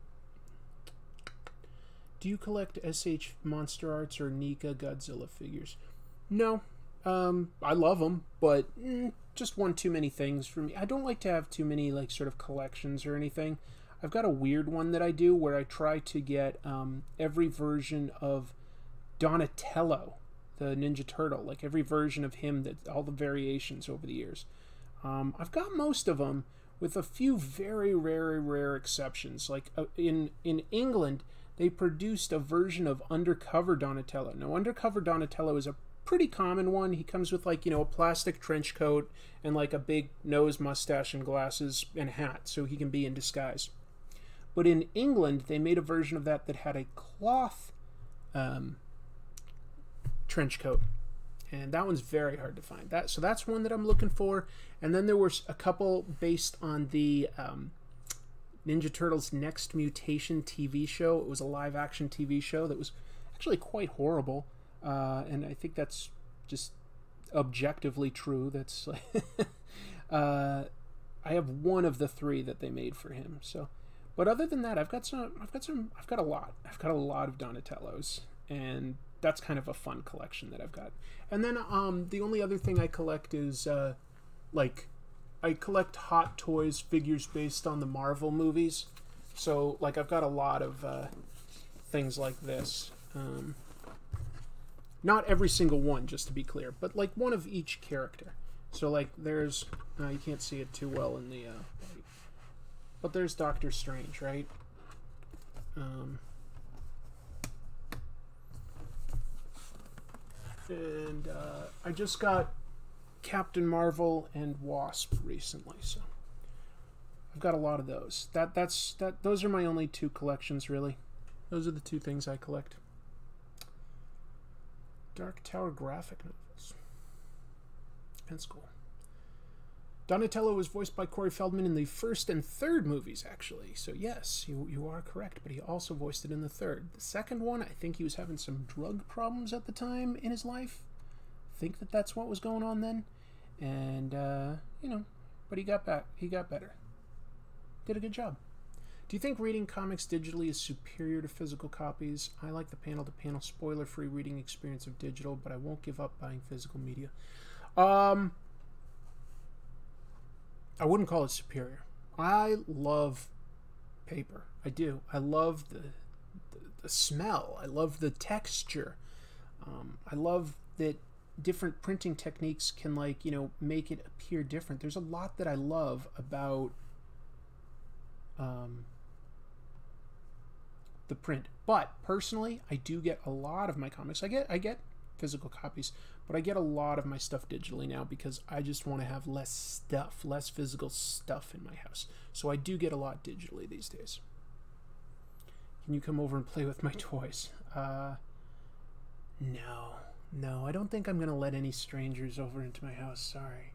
Do you collect S H Monster Arts or Nika Godzilla figures? No. Um, I love them, but mm, just one too many things for me. I don't like to have too many like sort of collections or anything. I've got a weird one that I do where I try to get um, every version of Donatello, the Ninja Turtle, like every version of him, that all the variations over the years. Um, I've got most of them, with a few very rare, rare exceptions. Like uh, in in England, they produced a version of Undercover Donatello. Now, Undercover Donatello is a pretty common one. He comes with like, you know, a plastic trench coat and like a big nose, mustache, and glasses and hat, so he can be in disguise. But in England, they made a version of that that had a cloth um, trench coat. And that one's very hard to find. That So that's one that I'm looking for. And then there were a couple based on the um, Ninja Turtles Next Mutation T V show. It was a live-action T V show that was actually quite horrible. Uh, and I think that's just objectively true. That's uh, I have one of the three that they made for him. So... But other than that, I've got some. I've got some. I've got a lot. I've got a lot of Donatellos, and that's kind of a fun collection that I've got. And then um, the only other thing I collect is uh, like I collect Hot Toys figures based on the Marvel movies. So like I've got a lot of uh, things like this. Um, not every single one, just to be clear, but like one of each character. So like there's uh, you can't see it too well in the. Uh, But there's Doctor Strange, right? Um, and uh, I just got Captain Marvel and Wasp recently, so I've got a lot of those. That that's that. Those are my only two collections, really. Those are the two things I collect. Dark Tower graphic novels. That's cool. Donatello was voiced by Corey Feldman in the first and third movies, actually. So yes, you, you are correct, but he also voiced it in the third. The second one, I think he was having some drug problems at the time in his life. I think that that's what was going on then. And, uh, you know, but he got back. He got better. Did a good job. Do you think reading comics digitally is superior to physical copies? I like the panel-to-panel spoiler-free reading experience of digital, but I won't give up buying physical media. Um... I wouldn't call it superior. I love paper. I do. I love the, the, the smell. I love the texture. Um, I love that different printing techniques can, like, you know, make it appear different. There's a lot that I love about um, the print. But personally, I do get a lot of my comics. I get I get physical copies, but I get a lot of my stuff digitally now because I just want to have less stuff, less physical stuff in my house. So I do get a lot digitally these days. Can you come over and play with my toys? Uh, no. No, I don't think I'm going to let any strangers over into my house. Sorry.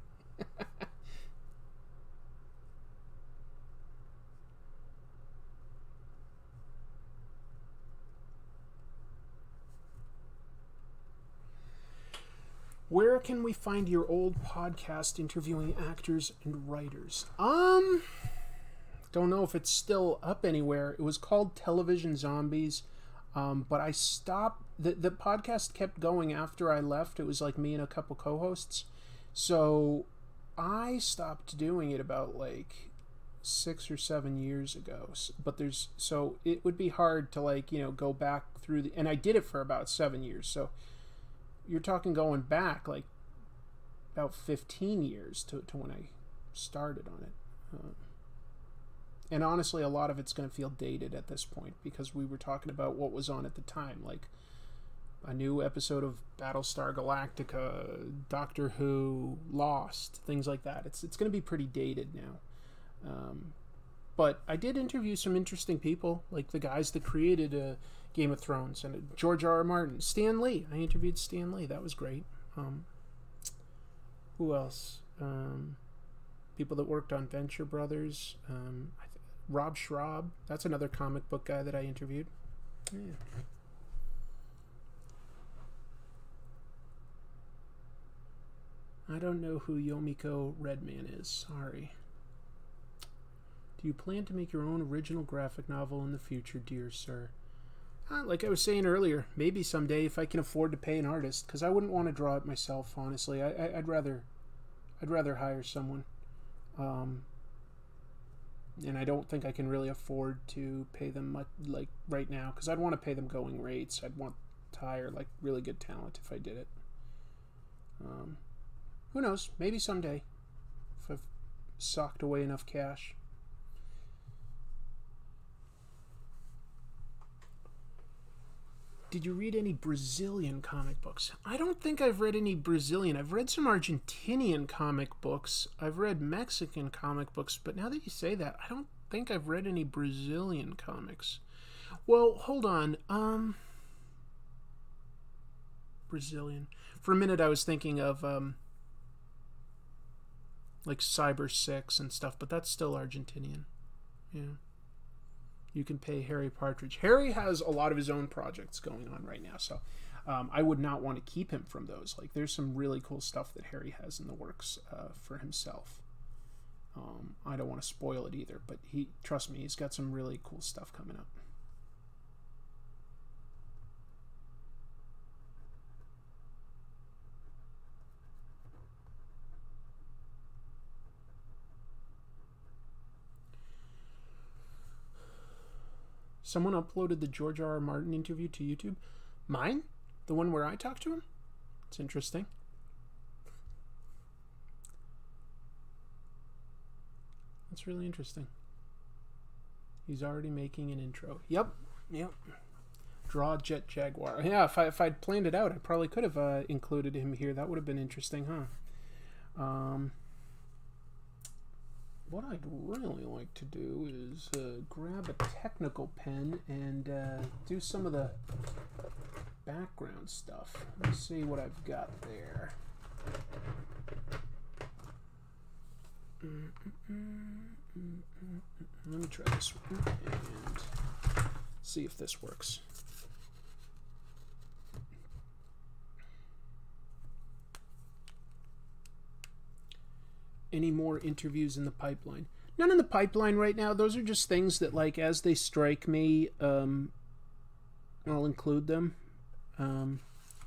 Where can we find your old podcast interviewing actors and writers? Um, don't know if it's still up anywhere. It was called Television Zombies, um, but I stopped. The, the podcast kept going after I left. It was like me and a couple co-hosts. So I stopped doing it about like six or seven years ago. But there's, so it would be hard to like, you know, go back through the, and I did it for about seven years. So you're talking going back like about fifteen years to, to when I started on it. Uh, and honestly, a lot of it's going to feel dated at this point because we were talking about what was on at the time, like a new episode of Battlestar Galactica, Doctor Who, Lost, things like that. It's, it's going to be pretty dated now. Um, but I did interview some interesting people, like the guys that created uh, Game of Thrones, and George R. R. Martin, Stan Lee. I interviewed Stan Lee. That was great. Um, who else? Um, people that worked on Venture Brothers. Um, I th- Rob Schraub. That's another comic book guy that I interviewed. Yeah. I don't know who Yomiko Redman is. Sorry. Do you plan to make your own original graphic novel in the future, dear sir? Uh, like I was saying earlier, maybe someday if I can afford to pay an artist, because I wouldn't want to draw it myself. Honestly, I, I, I'd rather, I'd rather hire someone. Um, and I don't think I can really afford to pay them much, like right now, because I'd want to pay them going rates. I'd want to hire like really good talent if I did it. Um, who knows? Maybe someday, if I've socked away enough cash. Did you read any Brazilian comic books? I don't think I've read any Brazilian. I've read some Argentinian comic books. I've read Mexican comic books, but now that you say that, I don't think I've read any Brazilian comics. Well, hold on. Um, Brazilian. For a minute, I was thinking of um, like Cyber Six and stuff, but that's still Argentinian. Yeah. You can pay Harry Partridge. Harry has a lot of his own projects going on right now, so um, I would not want to keep him from those. Like, there's some really cool stuff that Harry has in the works uh, for himself. Um, I don't want to spoil it either, but he, trust me, he's got some really cool stuff coming up. Someone uploaded the George R. R. Martin interview to YouTube. Mine? The one where I talked to him? It's interesting. That's really interesting. He's already making an intro. Yep. Yep. Draw Jet Jaguar. Yeah, if, I, if I'd planned it out, I probably could have uh, included him here. That would have been interesting, huh? Um... What I'd really like to do is uh, grab a technical pen and uh, do some of the background stuff. Let me see what I've got there. Let me try this one and see if this works. Any more interviews in the pipeline? None in the pipeline right now. Those are just things that, like, as they strike me, um, I'll include them. Um,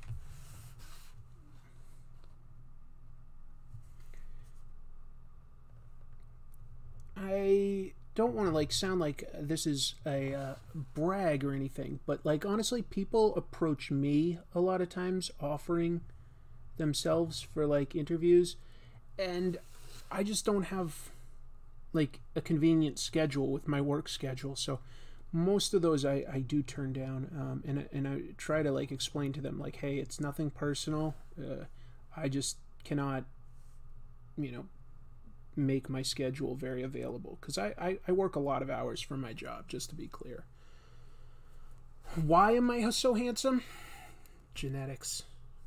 I don't want to, like, sound like this is a uh, brag or anything, but, like, honestly, people approach me a lot of times offering themselves for, like, interviews, and I just don't have like a convenient schedule with my work schedule, so most of those I, I do turn down, um, and, and I try to like explain to them like, hey, it's nothing personal, uh, I just cannot, you know, make my schedule very available, because I, I, I work a lot of hours for my job, just to be clear. Why am I so handsome? Genetics.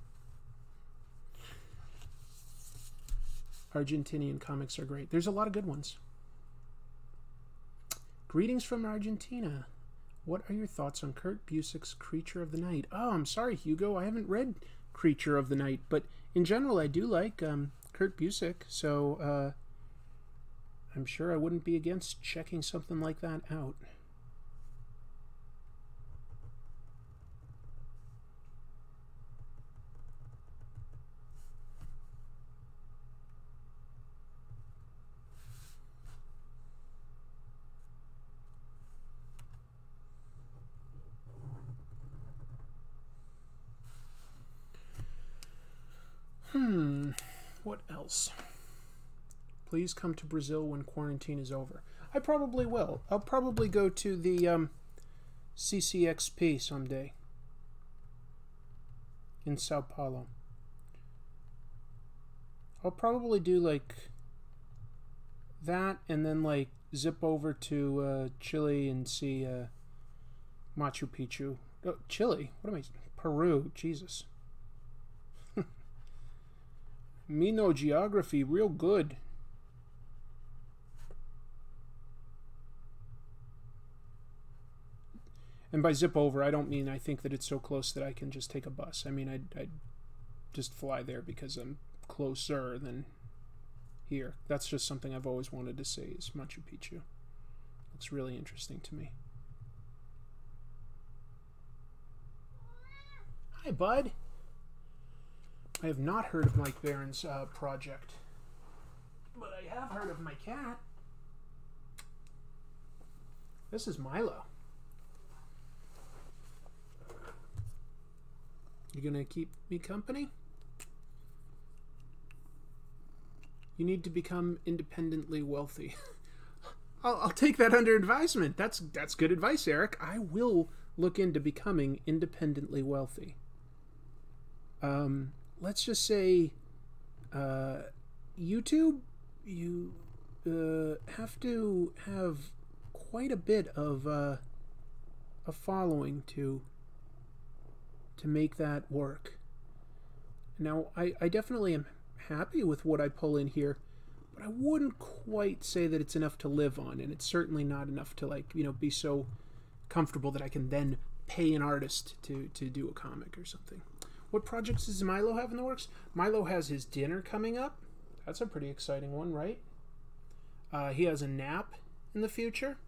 Argentinian comics are great. There's a lot of good ones. Greetings from Argentina. What are your thoughts on Kurt Busiek's Creature of the Night? Oh, I'm sorry, Hugo. I haven't read Creature of the Night, but in general, I do like um, Kurt Busiek, so uh, I'm sure I wouldn't be against checking something like that out. Hmm, what else? Please come to Brazil when quarantine is over. I probably will. I'll probably go to the um, C C X P someday in Sao Paulo. I'll probably do like that and then like zip over to uh, Chile and see uh, Machu Picchu. Oh, Chile? What am I... Peru. Jesus. Me no geography. Real good. And by zip over, I don't mean I think that it's so close that I can just take a bus. I mean, I'd, I'd just fly there because I'm closer than here. That's just something I've always wanted to say is Machu Picchu. Looks really interesting to me. Hi, bud. I have not heard of Mike Barron's uh, project, but I have heard of my cat. This is Milo. You gonna keep me company? You need to become independently wealthy. I'll, I'll take that under advisement. That's that's good advice, Eric. I will look into becoming independently wealthy. Um, let's just say, uh, YouTube, you uh, have to have quite a bit of uh, a following to to make that work. Now, I, I definitely am happy with what I pull in here, but I wouldn't quite say that it's enough to live on, and it's certainly not enough to, like, you know, be so comfortable that I can then pay an artist to, to do a comic or something. What projects does Milo have in the works? Milo has his dinner coming up. That's a pretty exciting one, right? Uh, he has a nap in the future.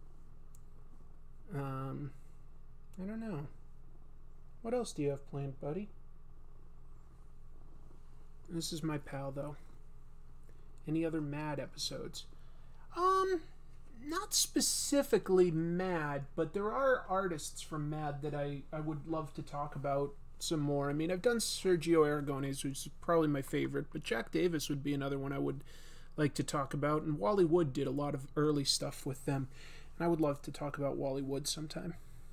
Um, I don't know. What else do you have planned, buddy? This is my pal, though. Any other Mad episodes? Um, not specifically Mad, but there are artists from Mad that I, I would love to talk about some more. I mean, I've done Sergio Aragonés, which is probably my favorite, but Jack Davis would be another one I would like to talk about, and Wally Wood did a lot of early stuff with them, and I would love to talk about Wally Wood sometime.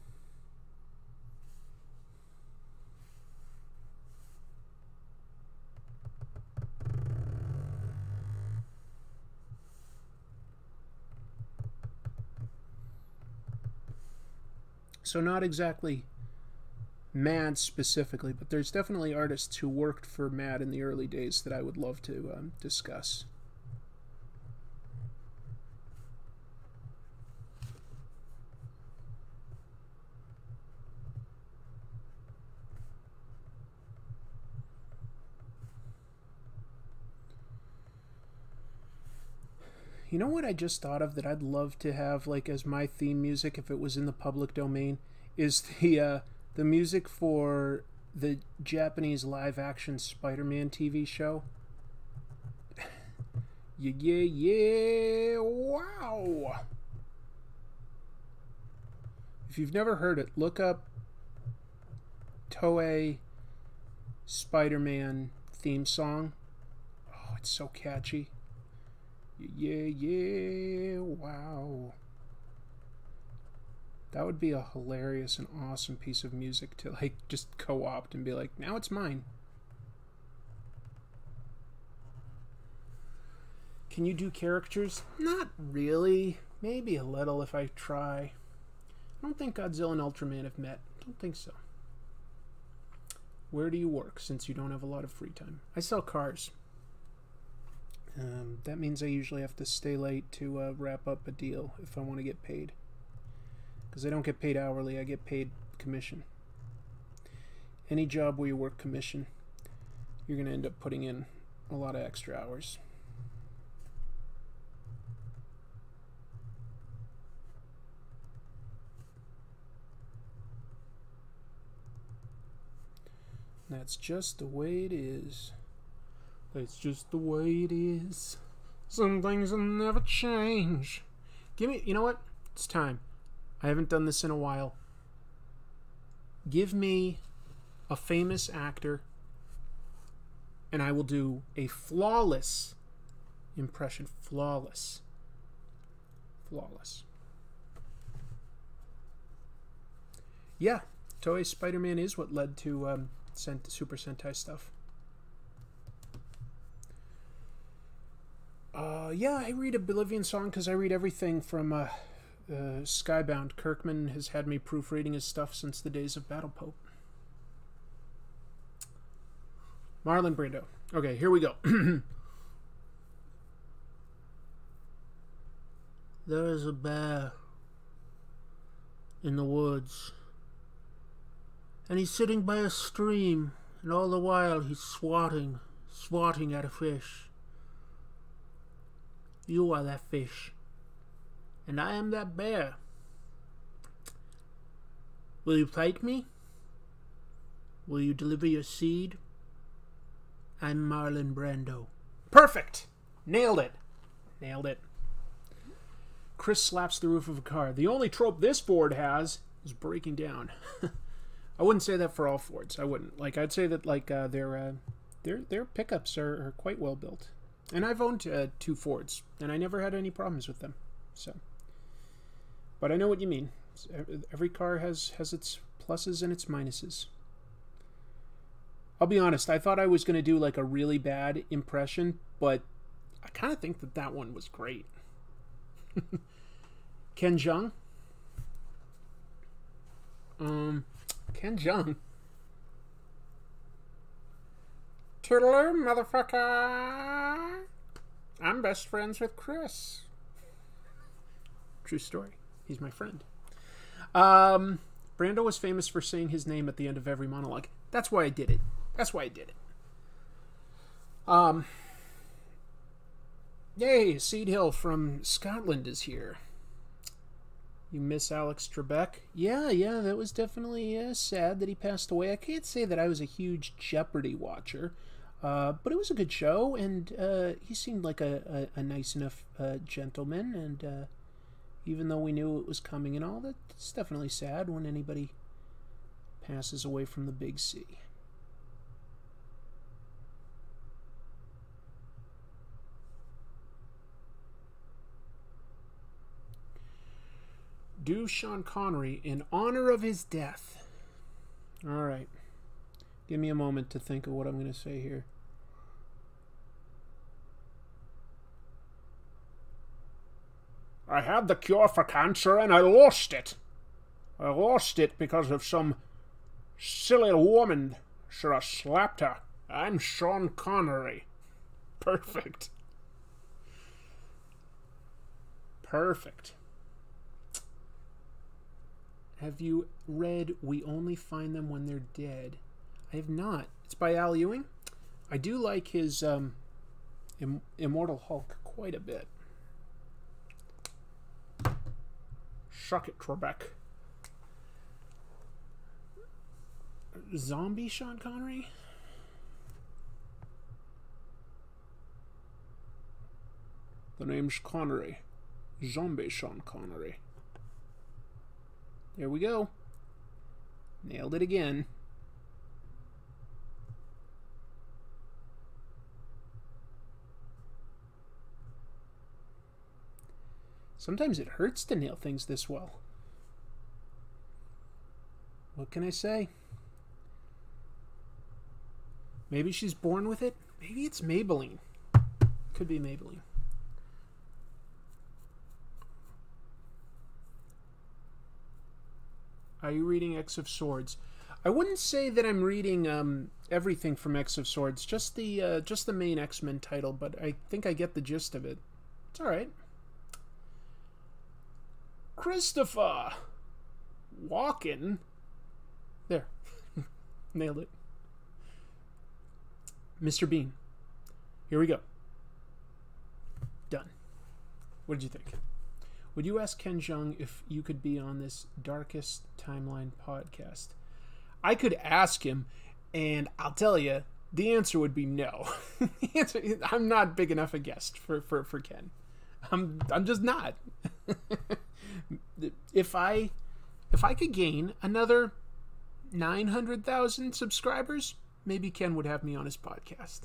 So not exactly Mad specifically, but there's definitely artists who worked for Mad in the early days that I would love to um, discuss. You know what I just thought of that I'd love to have, like, as my theme music if it was in the public domain, is the uh, the music for the Japanese live-action Spider-Man T V show. Yeah, yeah, yeah, wow! If you've never heard it, look up Toei Spider-Man theme song. Oh, it's so catchy. Yeah, yeah, wow. That would be a hilarious and awesome piece of music to, like, just co-opt and be like, now it's mine. Can you do characters? Not really. Maybe a little if I try. I don't think Godzilla and Ultraman have met. I don't think so. Where do you work, since you don't have a lot of free time? I sell cars. Um, that means I usually have to stay late to uh, wrap up a deal if I want to get paid. Because I don't get paid hourly, I get paid commission. Any job where you work commission, you're going to end up putting in a lot of extra hours. That's just the way it is. That's just the way it is. Some things will never change. Give me, you know what? It's time. I haven't done this in a while. Give me a famous actor, and I will do a flawless impression. Flawless. Flawless. Yeah, Toei Spider-Man is what led to um, Super Sentai stuff. Uh, yeah, I read a Bolivian song because I read everything from uh, uh, Skybound. Kirkman has had me proofreading his stuff since the days of Battle Pope. Marlon Brando. Okay, here we go. There is a bear in the woods, and he's sitting by a stream, and all the while he's swatting, swatting at a fish. You are that fish, and I am that bear. Will you fight me? Will you deliver your seed? I'm Marlon Brando. Perfect! Nailed it. Nailed it. Chris slaps the roof of a car. The only trope this Ford has is breaking down. I wouldn't say that for all Fords. I wouldn't. Like, I'd say that, like, uh, their, uh, their, their pickups are, are quite well built. And I've owned uh, two Fords, and I never had any problems with them. So, but I know what you mean. Every car has, has its pluses and its minuses. I'll be honest, I thought I was going to do, like, a really bad impression, but I kind of think that that one was great. Ken Jeong? Um, Ken Jeong. Toodaloo, motherfucker! I'm best friends with Chris. True story. He's my friend. Um, Brando was famous for saying his name at the end of every monologue. That's why I did it. That's why I did it. Um, yay, Seed Hill from Scotland is here. You miss Alex Trebek? Yeah, yeah, that was definitely uh, sad that he passed away. I can't say that I was a huge Jeopardy watcher, uh, but it was a good show, and uh, he seemed like a, a, a nice enough uh, gentleman, and uh, even though we knew it was coming and all, that's definitely sad when anybody passes away from the big C. Do Sean Connery in honor of his death. All right. Give me a moment to think of what I'm going to say here. I had the cure for cancer and I lost it. I lost it because of some silly woman. Should have slapped her. I'm Sean Connery. Perfect. Perfect. Have you read We Only Find Them When They're Dead? I have not. It's by Al Ewing. I do like his um, Im Immortal Hulk quite a bit. Shuck it, Trebek. Zombie Sean Connery? The name's Connery. Zombie Sean Connery. There we go. Nailed it again. Sometimes it hurts to nail things this well. What can I say? Maybe she's born with it. Maybe it's Maybelline. Could be Maybelline. Are you reading X of Swords? I wouldn't say that I'm reading um, everything from X of Swords, just the uh, just the main X-Men title, but I think I get the gist of it. It's all right. Christopher Walken. There. Nailed it. Mister Bean. Here we go. Done. What did you think? Would you ask Ken Jeong if you could be on this Darkest Timeline podcast? I could ask him, and I'll tell you, the answer would be no. I'm not big enough a guest for, for, for Ken. I'm I'm just not. If I if I could gain another nine hundred thousand subscribers, maybe Ken would have me on his podcast.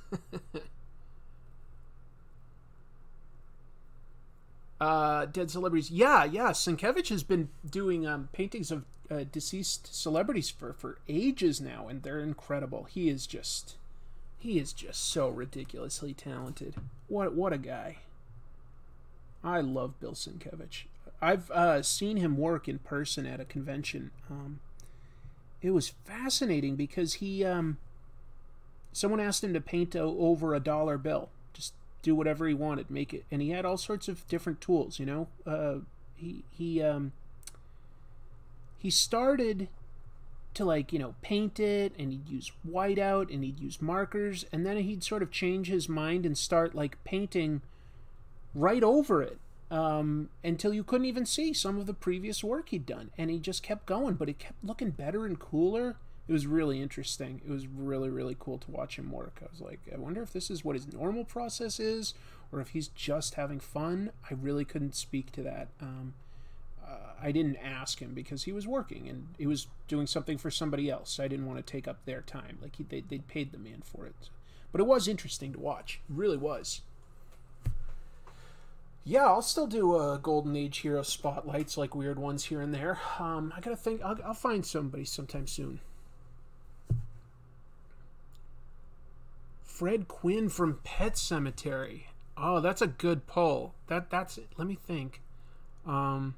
Uh, dead celebrities. Yeah, yeah. Sienkiewicz has been doing um, paintings of uh, deceased celebrities for, for ages now, and they're incredible. He is just, he is just so ridiculously talented. What what a guy. I love Bill Sienkiewicz. I've uh, seen him work in person at a convention. Um, it was fascinating because he, um, someone asked him to paint o- over a dollar bill, just do whatever he wanted, make it, and he had all sorts of different tools. You know, uh, he he um, he started to, like, you know, paint it, and he'd use whiteout and he'd use markers, and then he'd sort of change his mind and start like painting right over it. Um, until you couldn't even see some of the previous work he'd done. And he just kept going, but it kept looking better and cooler. It was really interesting. It was really, really cool to watch him work. I was like, I wonder if this is what his normal process is, or if he's just having fun. I really couldn't speak to that. Um, uh, I didn't ask him because he was working, and he was doing something for somebody else. So I didn't want to take up their time. Like, he, they, they'd paid the man for it. But it was interesting to watch. It really was. Yeah, I'll still do uh, Golden Age hero spotlights, like weird ones here and there. Um, I gotta think. I'll, I'll find somebody sometime soon. Fred Quinn from Pet Sematary. Oh, that's a good pull. That that's it. Let me think. Um,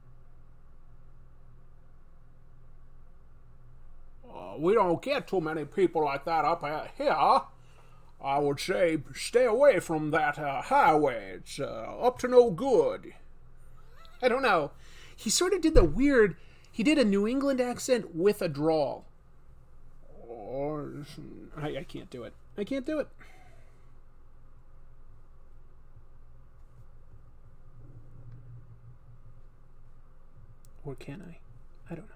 uh, we don't get too many people like that up here. I would say stay away from that uh, highway. It's uh, up to no good. I don't know. He sort of did the weird... He did a New England accent with a drawl. Or... I, I can't do it. I can't do it. Or can I? I don't know.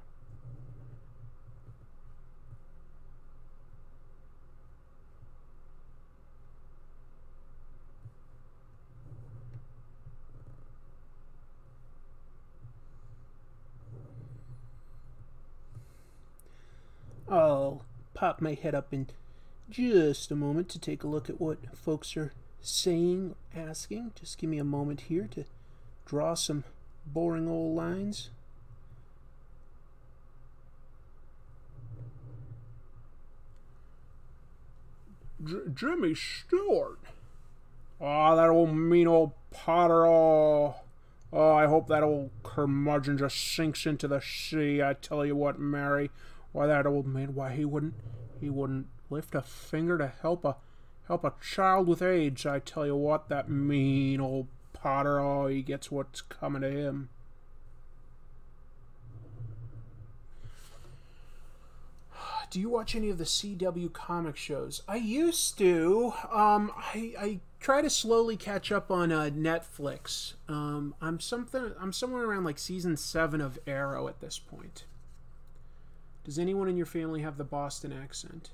I'll pop my head up in just a moment to take a look at what folks are saying, asking. Just give me a moment here to draw some boring old lines. J Jimmy Stewart. Oh, that old mean old Potter. Oh, oh, I hope that old curmudgeon just sinks into the sea. I tell you what, Mary. Why, that old man, why, he wouldn't, he wouldn't lift a finger to help a, help a child with AIDS. I tell you what, that mean old Potter, oh, he gets what's coming to him. Do you watch any of the C W comic shows? I used to. Um, I, I try to slowly catch up on uh, Netflix. Um, I'm something, I'm somewhere around like season seven of Arrow at this point. Does anyone in your family have the Boston accent?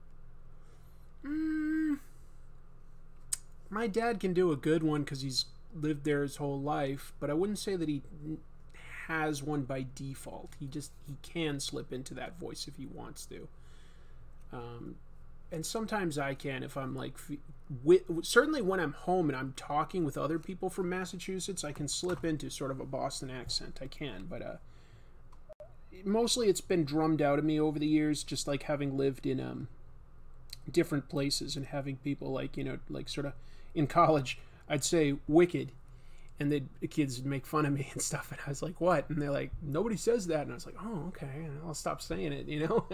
Mm, my dad can do a good one because he's lived there his whole life, but I wouldn't say that he has one by default. He just, he can slip into that voice if he wants to. Um, and sometimes I can if I'm like, with, certainly when I'm home and I'm talking with other people from Massachusetts, I can slip into sort of a Boston accent. I can, but uh, mostly it's been drummed out of me over the years, just like having lived in um different places and having people like, you know, like sort of in college, I'd say wicked, and the kids would make fun of me and stuff, and I was like, what? And they're like, nobody says that, and I was like, oh, okay, I'll stop saying it, you know.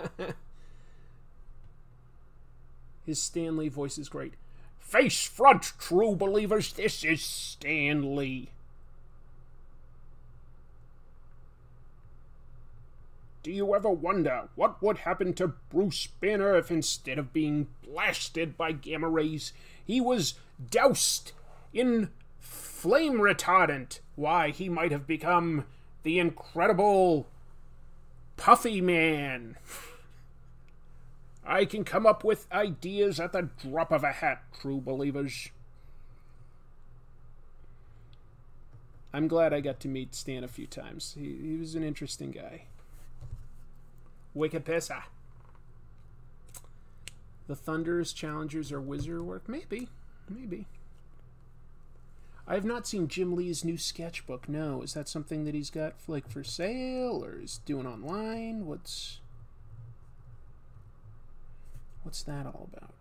His Stan Lee voice is great. Face front, true believers, this is Stan Lee. Do you ever wonder what would happen to Bruce Banner if instead of being blasted by gamma rays, he was doused in flame retardant? Why, he might have become the incredible Puffy Man. I can come up with ideas at the drop of a hat, true believers. I'm glad I got to meet Stan a few times. He, he was an interesting guy. Wicked Pissa. The Thunderers, Challengers, or Wizard work? Maybe. Maybe. I have not seen Jim Lee's new sketchbook. No. Is that something that he's got like for sale or is doing online? What's What's that all about?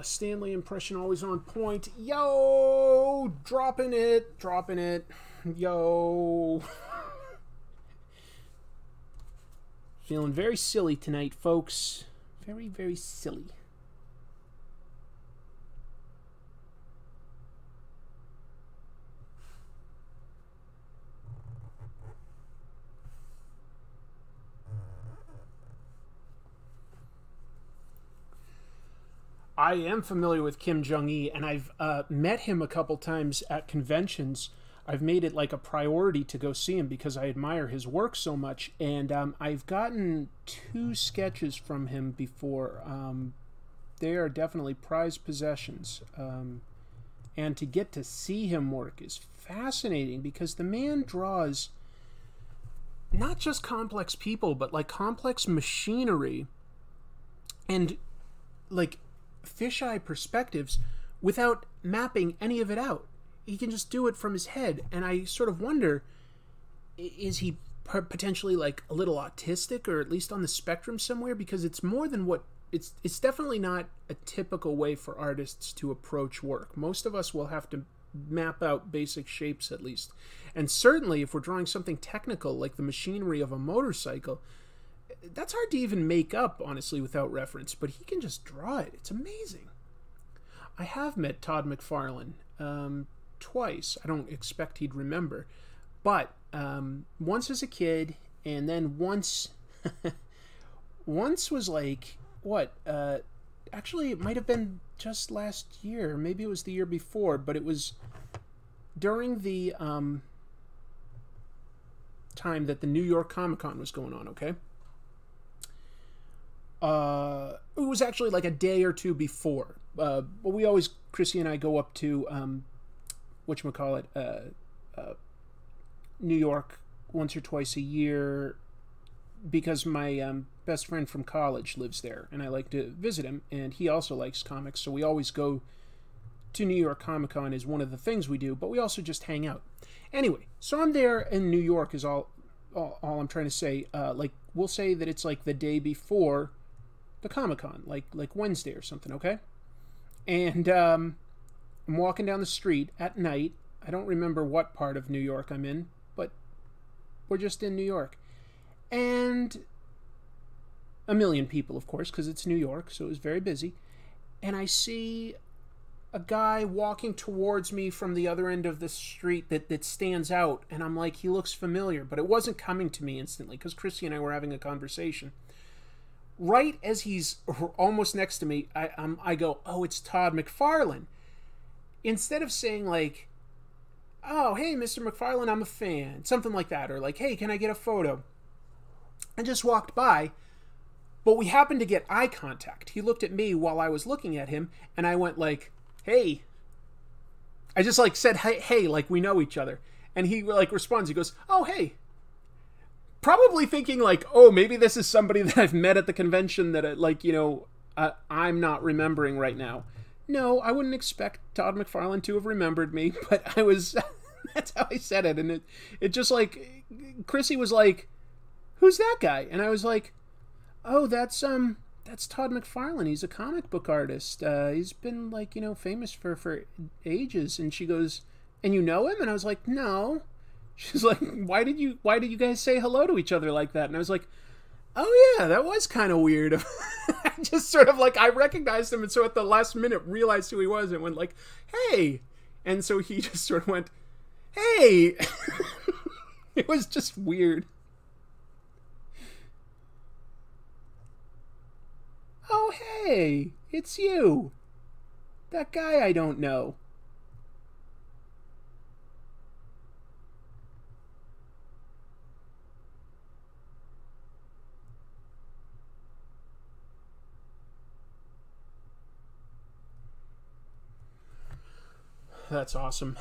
Stanley impression always on point. Yo, dropping it, dropping it. Yo. Feeling very silly tonight, folks. Very, very silly. I am familiar with Kim Jong-il, and I've uh, met him a couple times at conventions. I've made it like a priority to go see him because I admire his work so much. And um, I've gotten two sketches from him before. Um, they are definitely prized possessions. Um, and to get to see him work is fascinating because the man draws not just complex people, but like complex machinery and like fisheye perspectives without mapping any of it out. He can just do it from his head, and I sort of wonder, is he potentially like a little autistic, or at least on the spectrum somewhere? Because it's more than what it's it's definitely not a typical way for artists to approach work. Most of us will have to map out basic shapes at least, and certainly if we're drawing something technical like the machinery of a motorcycle, that's hard to even make up, honestly, without reference, but he can just draw it. It's amazing. I have met Todd McFarlane um, twice. I don't expect he'd remember. But um, once as a kid, and then once... once was like, what? Uh, actually, it might have been just last year. Maybe it was the year before, but it was during the um, time that the New York Comic Con was going on, okay? Uh, it was actually like a day or two before. Uh, but we always, Chrissy and I, go up to, um, whatchamacallit, uh, uh, New York once or twice a year because my um, best friend from college lives there, and I like to visit him, and he also likes comics, so we always go to New York Comic Con is one of the things we do, but we also just hang out. Anyway, so I'm there in New York is all, all, all I'm trying to say. Uh, like, we'll say that it's like the day before the Comic-Con, like like Wednesday or something, okay? And um, I'm walking down the street at night. I don't remember what part of New York I'm in, but we're just in New York. And a million people, of course, because it's New York, so it was very busy. And I see a guy walking towards me from the other end of the street that, that stands out, and I'm like, he looks familiar, but it wasn't coming to me instantly, because Chrissy and I were having a conversation. Right as he's almost next to me, I um, I go, oh, it's Todd McFarlane. Instead of saying like, oh, hey, Mister McFarlane, I'm a fan. Something like that. Or like, hey, can I get a photo? I just walked by, but we happened to get eye contact. He looked at me while I was looking at him, and I went like, hey. I just like said, hey, hey, like we know each other. And he like responds, he goes, oh, hey. Probably thinking like, oh, maybe this is somebody that I've met at the convention that, like, you know, uh, I'm not remembering right now. No, I wouldn't expect Todd McFarlane to have remembered me, but I was, that's how I said it. And it, it just like, Chrissy was like, who's that guy? And I was like, oh, that's, um, that's Todd McFarlane. He's a comic book artist. Uh, he's been like, you know, famous for, for ages. And she goes, and you know him? And I was like, no. She's like, why did you why did you guys say hello to each other like that? And I was like, oh yeah, that was kind of weird. I just sort of like, I recognized him, and so at the last minute realized who he was and went like, hey. And so he just sort of went, hey. It was just weird. Oh hey, it's you. That guy I don't know. That's awesome.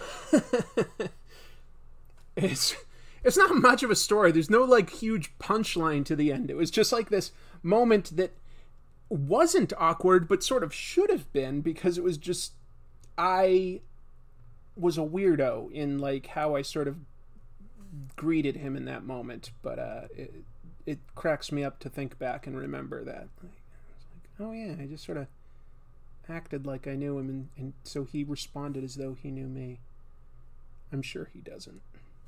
it's it's not much of a story. There's no like huge punchline to the end. It was just like this moment that wasn't awkward, but sort of should have been, because it was just, I was a weirdo in like how I sort of greeted him in that moment. But uh, it it cracks me up to think back and remember that. Like, I was like, oh yeah, I just sort of acted like I knew him, and, and so he responded as though he knew me. I'm sure he doesn't.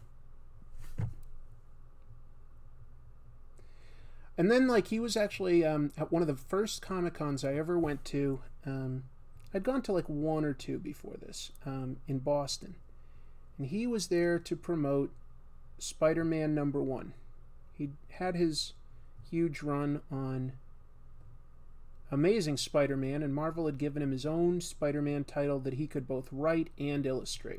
And then, like, he was actually um, at one of the first Comic-Cons I ever went to. Um, I'd gone to, like, one or two before this, um, in Boston. And he was there to promote Spider-Man number one. He had his huge run on Amazing Spider-Man, and Marvel had given him his own Spider-Man title that he could both write and illustrate.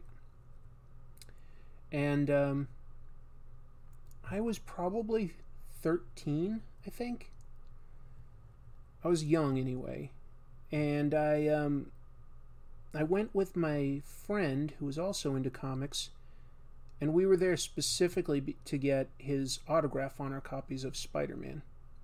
And um, I was probably thirteen, I think. I was young anyway. And I um, I went with my friend who was also into comics, and we were there specifically be to get his autograph on our copies of Spider-Man.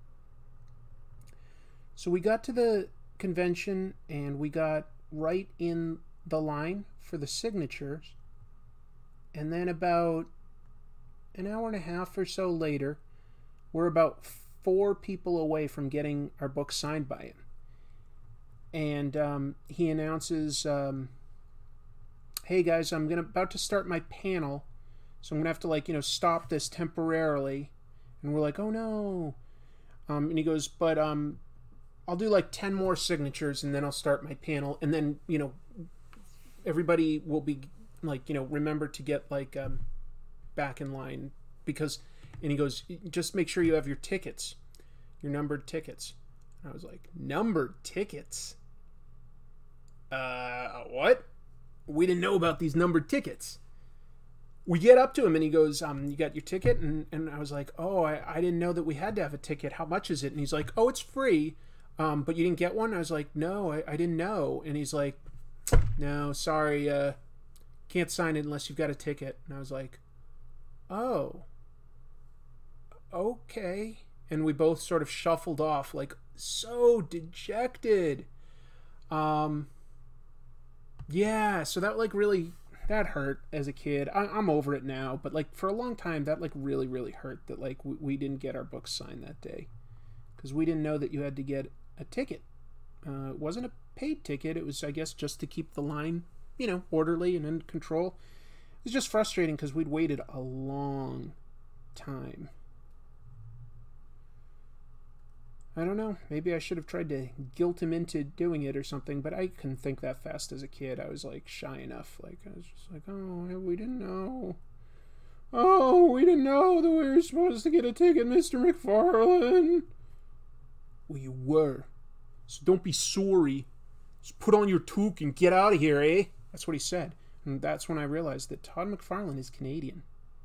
So we got to the convention, and we got right in the line for the signatures, and then about an hour and a half or so later, we're about four people away from getting our book signed by him. And um, he announces, um, hey guys, I'm gonna about to start my panel, so I'm gonna have to, like, you know, stop this temporarily. And we're like, oh no. Um, and he goes, but um, I'll do like ten more signatures and then I'll start my panel. And then, you know, everybody will be like, you know, remember to get like um, back in line, because, and he goes, just make sure you have your tickets, your numbered tickets. And I was like, numbered tickets? Uh, what? We didn't know about these numbered tickets. We get up to him and he goes, um, you got your ticket? And, and I was like, oh, I, I didn't know that we had to have a ticket. How much is it? And he's like, oh, it's free. Um, but you didn't get one? I was like, no, I, I didn't know. And he's like, no, sorry, uh, can't sign it unless you've got a ticket. And I was like, oh, okay. And we both sort of shuffled off, like, so dejected. Um, yeah, so that, like, really, that hurt as a kid. I, I'm over it now, but, like, for a long time, that, like, really, really hurt that, like, we, we didn't get our books signed that day. Because we didn't know that you had to get a ticket. Uh, it wasn't a paid ticket. It was, I guess, just to keep the line, you know, orderly and in control. It was just frustrating because we'd waited a long time. I don't know. Maybe I should have tried to guilt him into doing it or something, but I couldn't think that fast as a kid. I was, like, shy enough. Like, I was just like, oh, we didn't know. Oh, we didn't know that we were supposed to get a ticket, Mister McFarlane. Well, you were. So don't be sorry. Just put on your toque and get out of here, eh? That's what he said. And that's when I realized that Todd McFarlane is Canadian.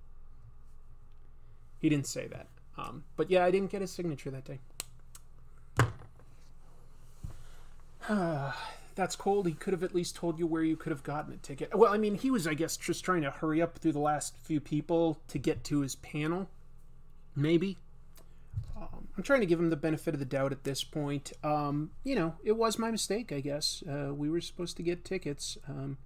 He didn't say that. Um, but yeah, I didn't get his signature that day. That's cold. He could have at least told you where you could have gotten a ticket. Well, I mean, he was, I guess, just trying to hurry up through the last few people to get to his panel. Maybe. Um, I'm trying to give him the benefit of the doubt at this point. Um, you know, it was my mistake, I guess. Uh, we were supposed to get tickets. Um,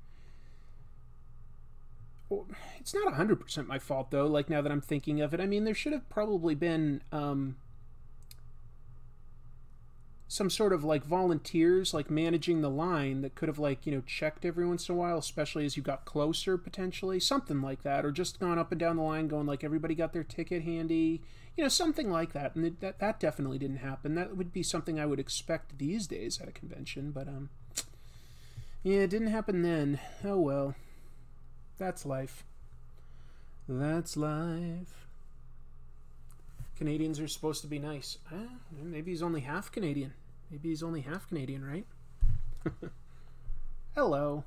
it's not one hundred percent my fault, though, like, now that I'm thinking of it. I mean, there should have probably been um, some sort of, like, volunteers, like, managing the line that could have, like, you know, checked every once in a while, especially as you got closer, potentially. Something like that. Or just gone up and down the line going, like, everybody got their ticket handy. You know, something like that. And that, that definitely didn't happen. That would be something I would expect these days at a convention. But, um, yeah, it didn't happen then. Oh, well. That's life. That's life. Canadians are supposed to be nice. Eh, maybe he's only half Canadian. Maybe he's only half Canadian, right? Hello.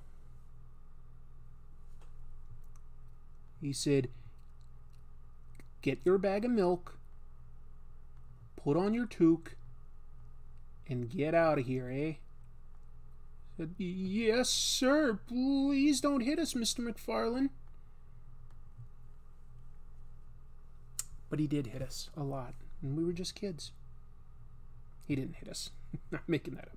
He said, get your bag of milk, put on your toque, and get out of here, eh? I said, yes, sir. Please don't hit us, Mister McFarlane. But he did hit us a lot, and we were just kids. He didn't hit us. I'm making that up.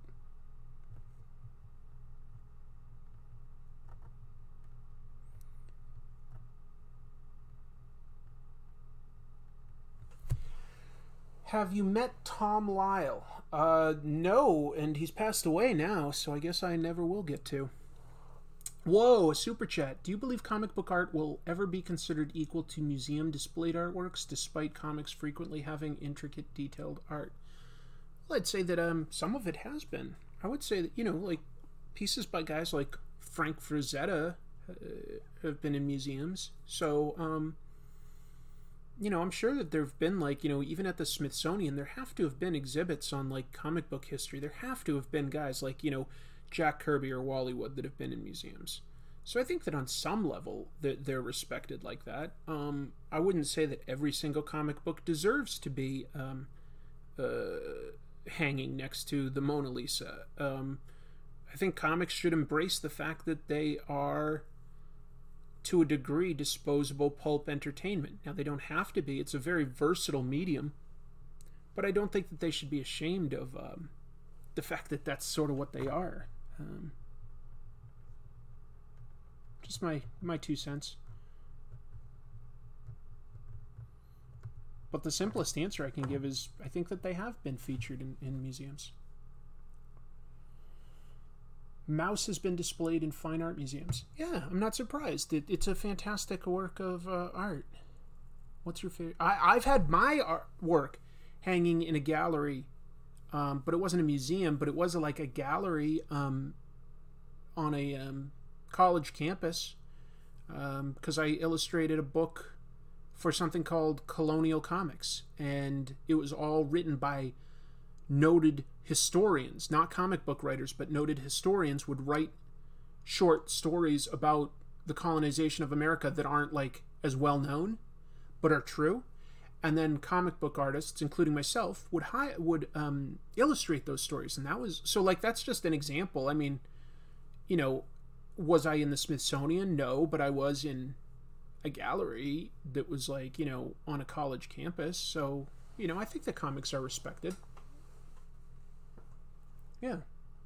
Have you met Tom Lyle? Uh, no, and he's passed away now, so I guess I never will get to. Whoa, a super chat. Do you believe comic book art will ever be considered equal to museum displayed artworks, despite comics frequently having intricate, detailed art? Well, I'd say that um, some of it has been. I would say that, you know, like, pieces by guys like Frank Frazetta uh, have been in museums. So, um, you know, I'm sure that there have been, like, you know, even at the Smithsonian, there have to have been exhibits on, like, comic book history. There have to have been guys like, you know, Jack Kirby or Wally Wood that have been in museums. So I think that on some level that they're respected like that. Um, I wouldn't say that every single comic book deserves to be um, uh, hanging next to the Mona Lisa. Um, I think comics should embrace the fact that they are, to a degree, disposable pulp entertainment. Now, they don't have to be. It's a very versatile medium. But I don't think that they should be ashamed of um, the fact that that's sort of what they are. Um, just my, my two cents. But the simplest answer I can give is I think that they have been featured in, in museums. Mouse has been displayed in fine art museums. Yeah, I'm not surprised. It, it's a fantastic work of uh, art. What's your favorite? I, I've had my art work hanging in a gallery, um, but it wasn't a museum, but it was a, like a gallery um, on a um, college campus, because um, I illustrated a book for something called Colonial Comics, and it was all written by noted historians, not comic book writers, but noted historians would write short stories about the colonization of America that aren't like as well known, but are true. And then comic book artists, including myself, would hi would um, illustrate those stories. And that was, so like, that's just an example. I mean, you know, was I in the Smithsonian? No, but I was in a gallery that was like, you know, on a college campus. So, you know, I think the comics are respected. Yeah.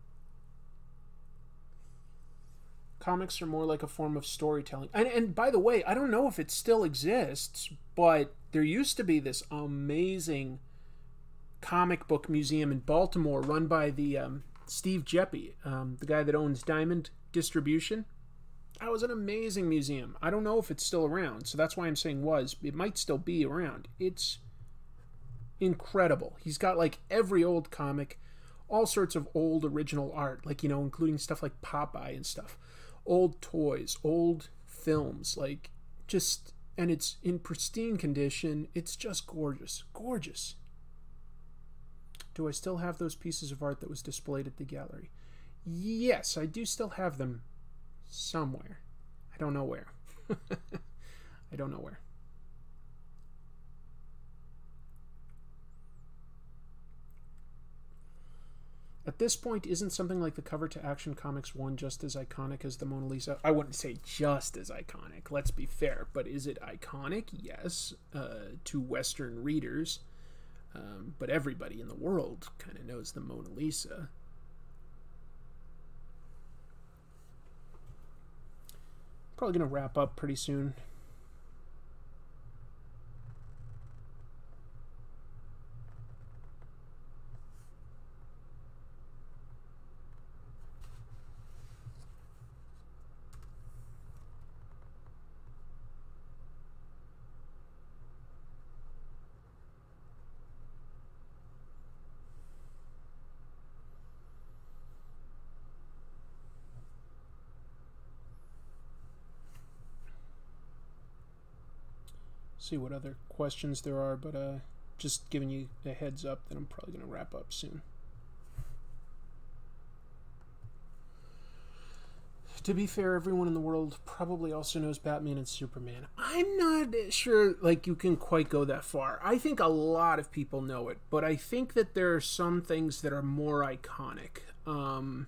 Comics are more like a form of storytelling. And, and by the way, I don't know if it still exists, but there used to be this amazing comic book museum in Baltimore run by the um, Steve Jeppy, um, the guy that owns Diamond Distribution. That was an amazing museum. I don't know if it's still around, so that's why I'm saying was. It might still be around. It's incredible. He's got like every old comic, all sorts of old original art, like, you know, including stuff like Popeye and stuff. Old toys, old films, like just, and it's in pristine condition. It's just gorgeous. Gorgeous. Do I still have those pieces of art that was displayed at the gallery? Yes, I do still have them somewhere. I don't know where. I don't know where. At this point, isn't something like the cover to Action Comics one just as iconic as the Mona Lisa? I wouldn't say just as iconic, let's be fair, but is it iconic? Yes, uh, to Western readers, um, but everybody in the world kind of knows the Mona Lisa. Probably going to wrap up pretty soon. See what other questions there are, but uh, just giving you a heads up that I'm probably going to wrap up soon. To be fair, everyone in the world probably also knows Batman and Superman. I'm not sure like you can quite go that far. I think a lot of people know it, but I think that there are some things that are more iconic. Um,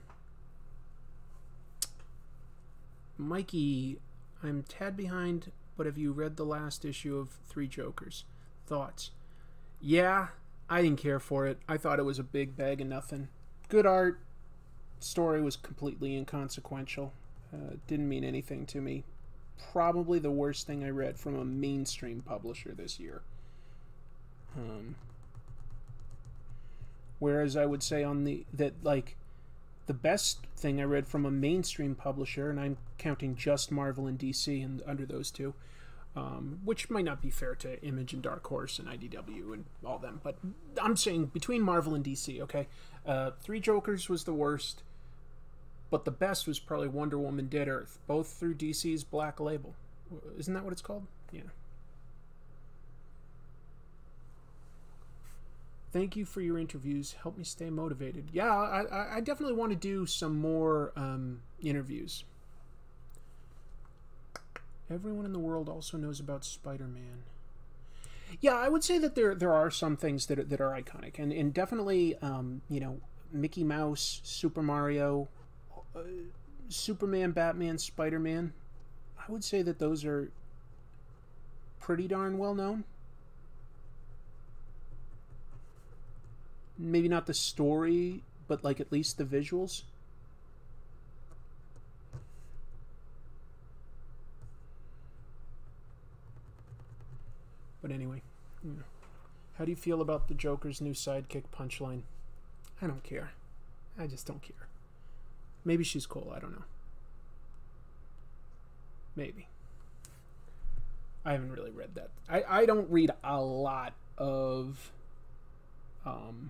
Mikey, I'm a tad behind, but have you read the last issue of Three Jokers? Thoughts? Yeah, I didn't care for it. I thought it was a big bag of nothing. Good art. Story was completely inconsequential. Uh, didn't mean anything to me. Probably the worst thing I read from a mainstream publisher this year. Um, Whereas I would say on the that like the best thing I read from a mainstream publisher, and I'm counting just Marvel and D C and under those two, um, which might not be fair to Image and Dark Horse and I D W and all them, but I'm saying between Marvel and D C, okay? Uh, Three Jokers was the worst, but the best was probably Wonder Woman Dead Earth, both through D C's Black Label. Isn't that what it's called? Yeah. Thank you for your interviews. Help me stay motivated. Yeah, I, I definitely want to do some more um, interviews. Everyone in the world also knows about Spider-Man. Yeah, I would say that there there are some things that are, that are iconic, and and definitely um, you know, Mickey Mouse, Super Mario, uh, Superman, Batman, Spider-Man. I would say that those are pretty darn well known. Maybe not the story, but like at least the visuals. But anyway, yeah. How do you feel about the Joker's new sidekick Punchline? I don't care. I just don't care. Maybe she's cool, I don't know. Maybe. I haven't really read that. I, I don't read a lot of um,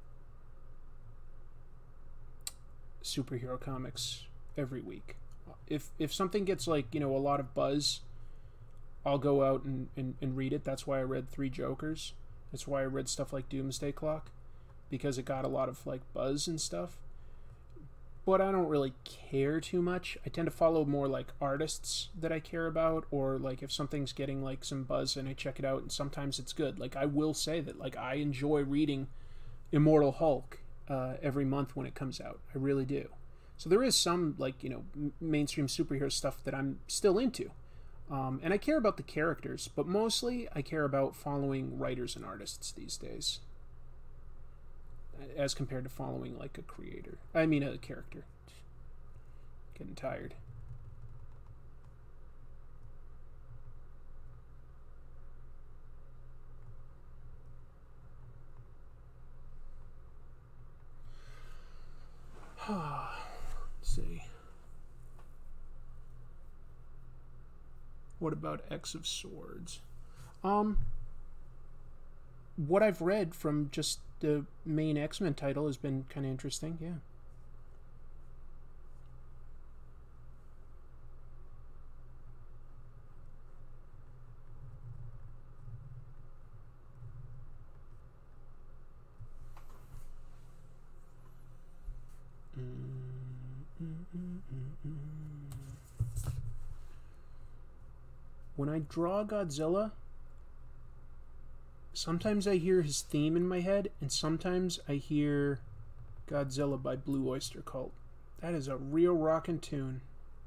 superhero comics every week. If if something gets like, you know, a lot of buzz, I'll go out and, and, and read it. That's why I read Three Jokers. That's why I read stuff like Doomsday Clock, because it got a lot of like buzz and stuff. But I don't really care too much. I tend to follow more like artists that I care about, or like if something's getting like some buzz and I check it out, and sometimes it's good. Like I will say that like I enjoy reading Immortal Hulk uh, every month when it comes out. I really do. So there is some like, you know, m- mainstream superhero stuff that I'm still into. Um, and I care about the characters, but mostly I care about following writers and artists these days, as compared to following like a creator. I mean a character. Getting tired. Let's see. What about X of Swords? Um, what I've read from just the main X-Men title has been kind of interesting, yeah. When I draw Godzilla, sometimes I hear his theme in my head, and sometimes I hear Godzilla by Blue Oyster Cult. That is a real rockin' tune.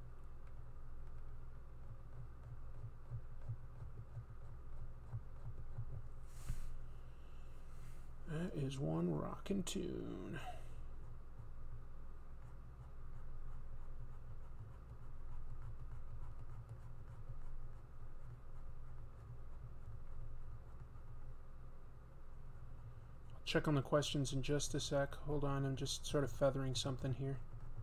That is one rockin' tune. Check on the questions in just a sec. Hold on, I'm just sort of feathering something here.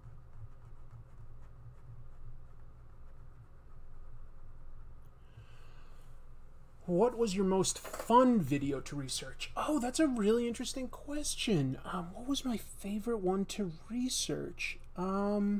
What was your most fun video to research? Oh, that's a really interesting question. Um, what was my favorite one to research? Um,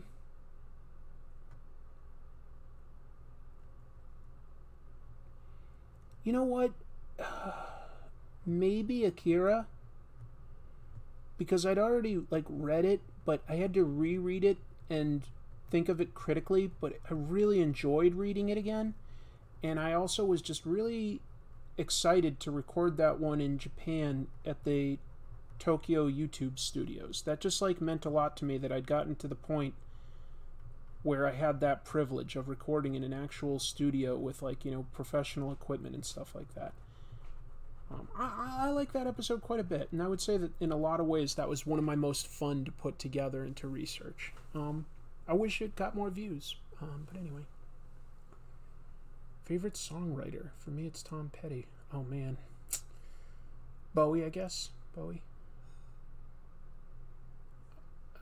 you know what? Uh, maybe Akira. Because I'd already like read it, but I had to reread it and think of it critically, but I really enjoyed reading it again. And I also was just really excited to record that one in Japan at the Tokyo YouTube studios. That just like meant a lot to me, that I'd gotten to the point where I had that privilege of recording in an actual studio with like, you know, professional equipment and stuff like that. Um, I, I like that episode quite a bit, and I would say that in a lot of ways that was one of my most fun to put together and to research. Um, I wish it got more views, um, but anyway. Favorite songwriter? For me, it's Tom Petty. Oh, man. Bowie, I guess. Bowie.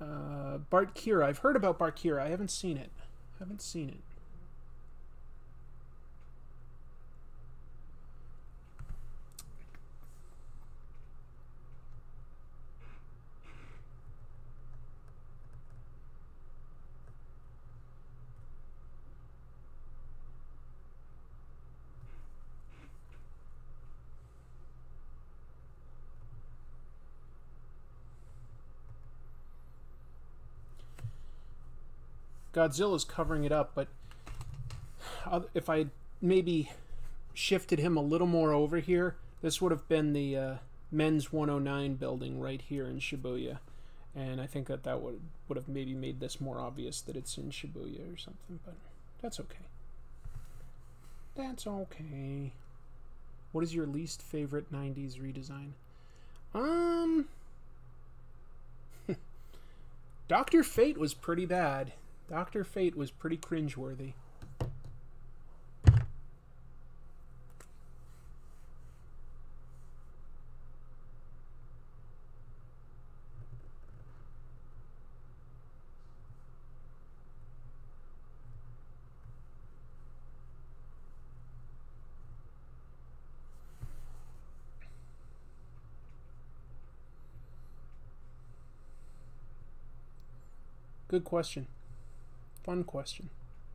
Uh, Bart Kira. I've heard about Bart Kira. I haven't seen it. Haven't seen it. Godzilla's covering it up, but if I maybe shifted him a little more over here, this would have been the uh, Men's one oh nine building right here in Shibuya. And I think that that would, would have maybe made this more obvious that it's in Shibuya or something, but that's okay. That's okay. What is your least favorite nineties redesign? Um... Doctor Fate was pretty bad. Doctor Fate was pretty cringeworthy. Good question. Fun question.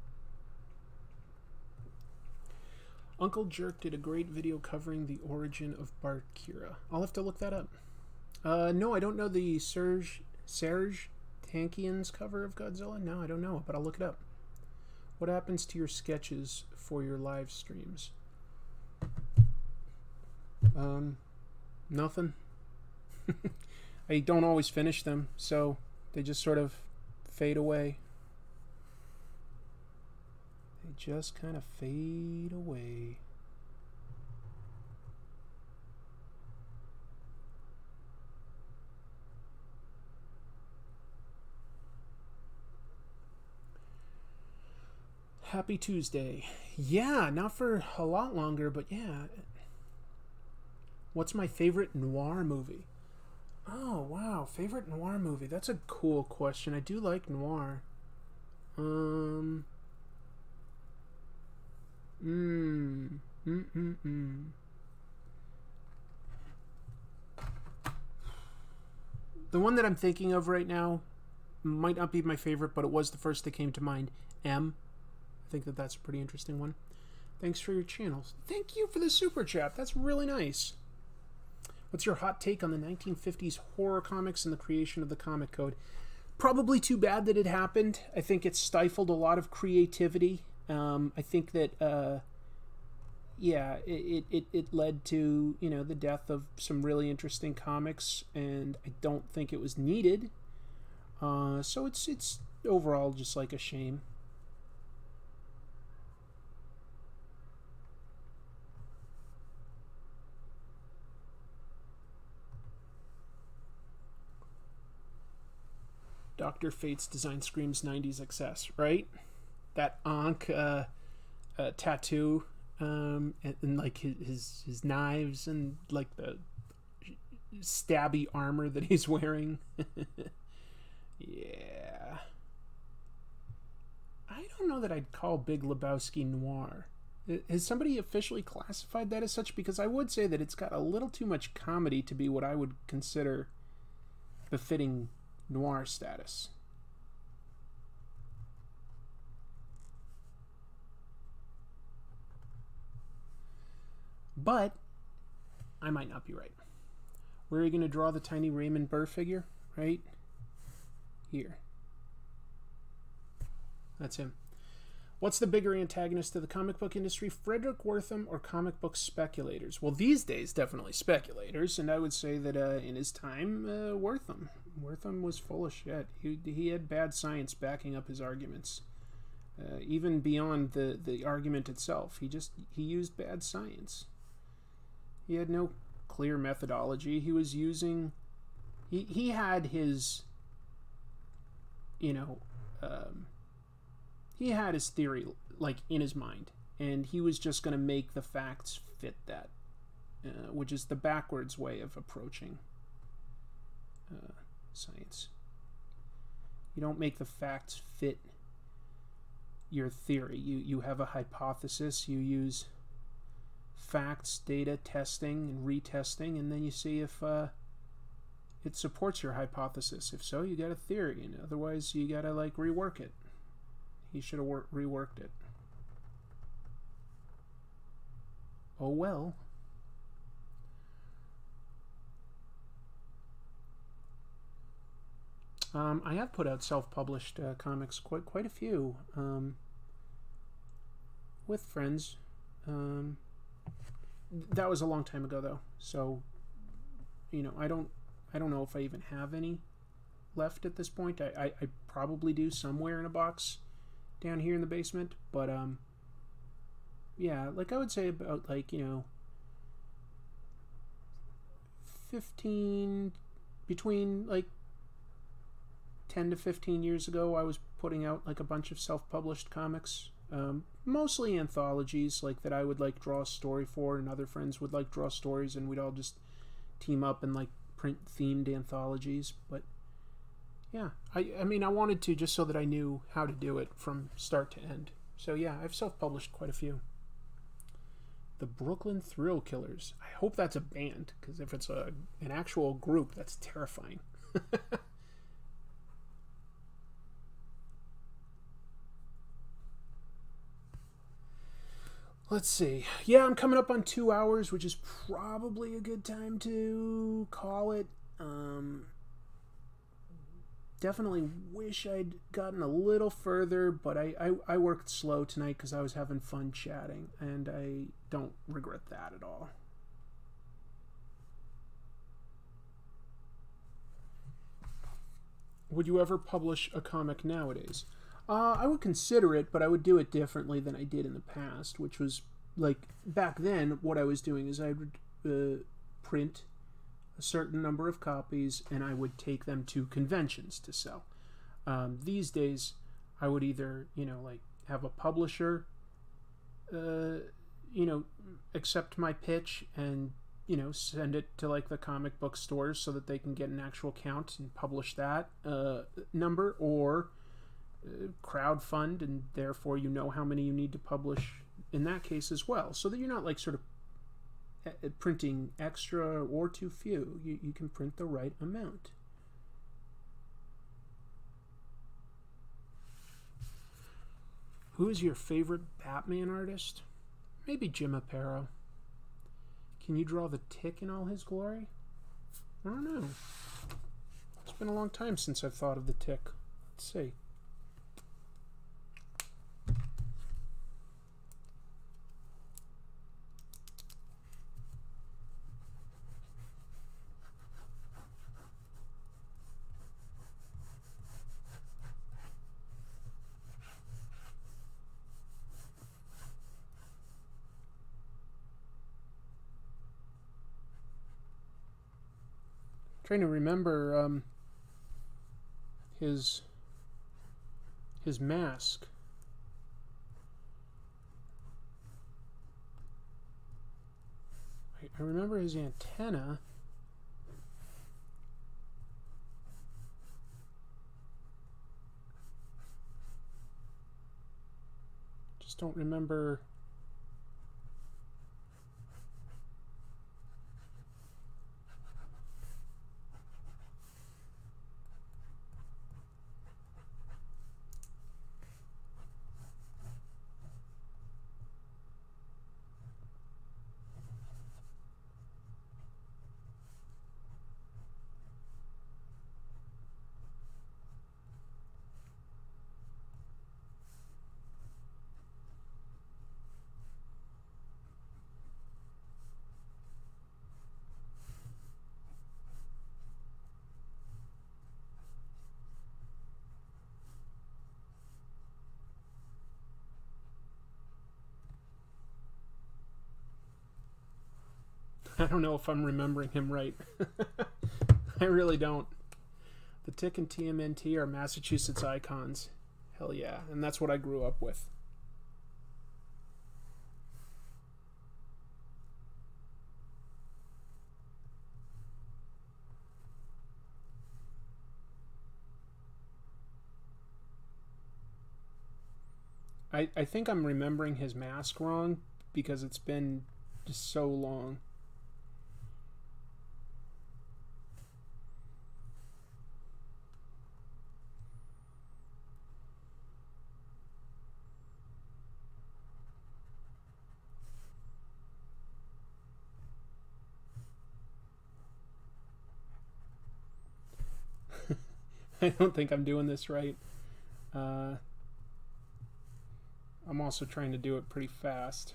Uncle Jerk did a great video covering the origin of Bart Kira. I'll have to look that up. Uh, no, I don't know the Serge, Serge Tankian's cover of Godzilla. No, I don't know, but I'll look it up. What happens to your sketches for your live streams? Um, nothing. I don't always finish them, so they just sort of fade away. They just kind of fade away. Happy Tuesday. Yeah, not for a lot longer, but yeah. What's my favorite noir movie? Oh, wow. Favorite noir movie. That's a cool question. I do like noir. Um... Mm. Mm mm mm. The one that I'm thinking of right now might not be my favorite, but it was the first that came to mind. M. I think that that's a pretty interesting one. Thanks for your channels. Thank you for the super chat. That's really nice. What's your hot take on the nineteen fifties horror comics and the creation of the comic code? Probably too bad that it happened. I think it stifled a lot of creativity. Um, I think that, uh, yeah, it, it, it led to, you know, the death of some really interesting comics, and I don't think it was needed. Uh, so it's, it's overall just like a shame. Doctor Fate's design screams nineties excess, right? That Ankh uh, uh, tattoo, um, and, and like his, his his knives and like the stabby armor that he's wearing. Yeah. I don't know that I'd call Big Lebowski noir. Has somebody officially classified that as such? Because I would say that it's got a little too much comedy to be what I would consider befitting noir status. But I might not be right. Where are you going to draw the tiny Raymond Burr figure? Right here. That's him. What's the bigger antagonist to the comic book industry, Frederick Wortham or comic book speculators? Well, these days, definitely speculators, and I would say that uh, in his time, uh, Wortham. Wortham was full of shit. He, he had bad science backing up his arguments. Uh, even beyond the, the argument itself. He just, he used bad science. He had no clear methodology. He was using, he, he had his, you know, um, he had his theory, like, in his mind. And he was just going to make the facts fit that. Uh, which is the backwards way of approaching uh, science. You don't make the facts fit your theory. You, you have a hypothesis, you use facts, data, testing, and retesting, and then you see if uh, it supports your hypothesis. If so, you got a theory, and otherwise you gotta like rework it. He should have reworked it. Oh well. Um, I have put out self-published uh, comics, quite quite a few, um, with friends. Um, that was a long time ago, though. So, you know, I don't I don't know if I even have any left at this point. I, I, I probably do somewhere in a box down here in the basement. But um, yeah, like I would say about like you know, fifteen between like. ten to fifteen years ago, I was putting out like a bunch of self-published comics, um, mostly anthologies, like that I would like draw a story for, and other friends would like draw stories, and we'd all just team up and like print themed anthologies. But yeah, I, I mean, I wanted to just so that I knew how to do it from start to end. So yeah, I've self-published quite a few. The Brooklyn Thrill Killers. I hope that's a band, because if it's a an actual group, that's terrifying. Let's see. Yeah, I'm coming up on two hours, which is probably a good time to call it. Um, definitely wish I'd gotten a little further, but I, I, I worked slow tonight because I was having fun chatting, and I don't regret that at all. Would you ever publish a comic nowadays? Uh, I would consider it, but I would do it differently than I did in the past, which was, like, back then, what I was doing is I would uh, print a certain number of copies, and I would take them to conventions to sell. Um, these days, I would either, you know, like, have a publisher, uh, you know, accept my pitch and, you know, send it to, like, the comic book stores so that they can get an actual count and publish that uh, number, or crowdfund, and therefore you know how many you need to publish in that case as well, so that you're not like sort of printing extra or too few. You, you can print the right amount. Who is your favorite Batman artist? Maybe Jim Aparo. Can you draw the Tick in all his glory? I don't know. It's been a long time since I've thought of the Tick. Let's see. Trying to remember um, his his mask. I, I remember his antenna. Just don't remember. I don't know if I'm remembering him right. I really don't. The Tick and T M N T are Massachusetts icons. Hell yeah. And that's what I grew up with. I, I think I'm remembering his mask wrong because it's been just so long. I don't think I'm doing this right. Uh, I'm also trying to do it pretty fast.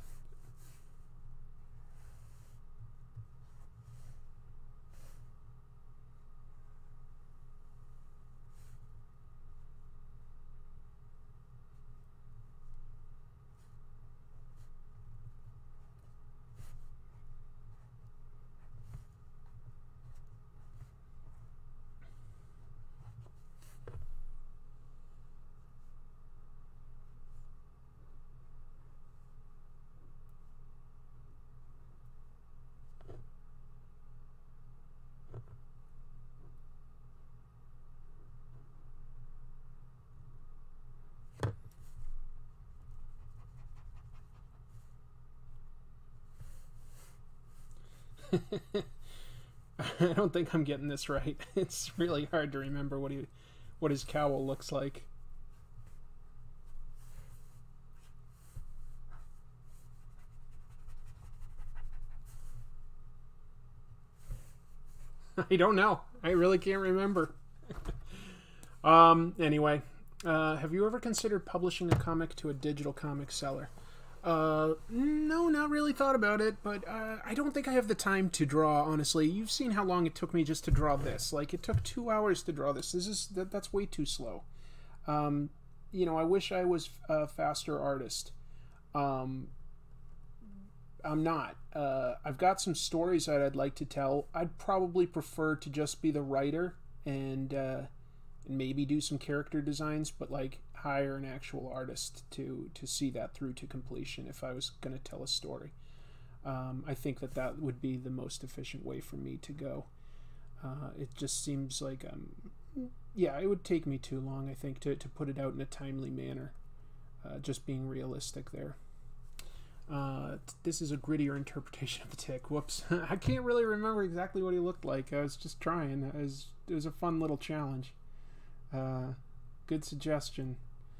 I don't think I'm getting this right. It's really hard to remember what he, what his cowl looks like. I don't know. I really can't remember. um. Anyway, uh, have you ever considered publishing a comic to a digital comic seller? Uh, no, not really thought about it, but uh, I don't think I have the time to draw, honestly. You've seen how long it took me just to draw this. Like, it took two hours to draw this. This is that, that's way too slow. Um, you know, I wish I was a faster artist. Um, I'm not. Uh, I've got some stories that I'd like to tell. I'd probably prefer to just be the writer and, uh, and maybe do some character designs, but, like, hire an actual artist to to see that through to completion if I was going to tell a story. Um, I think that that would be the most efficient way for me to go. Uh, it just seems like, um, yeah, it would take me too long, I think, to, to put it out in a timely manner. Uh, just being realistic there. Uh, this is a grittier interpretation of the Tick. Whoops. I can't really remember exactly what he looked like. I was just trying. It was, it was a fun little challenge. Uh, good suggestion.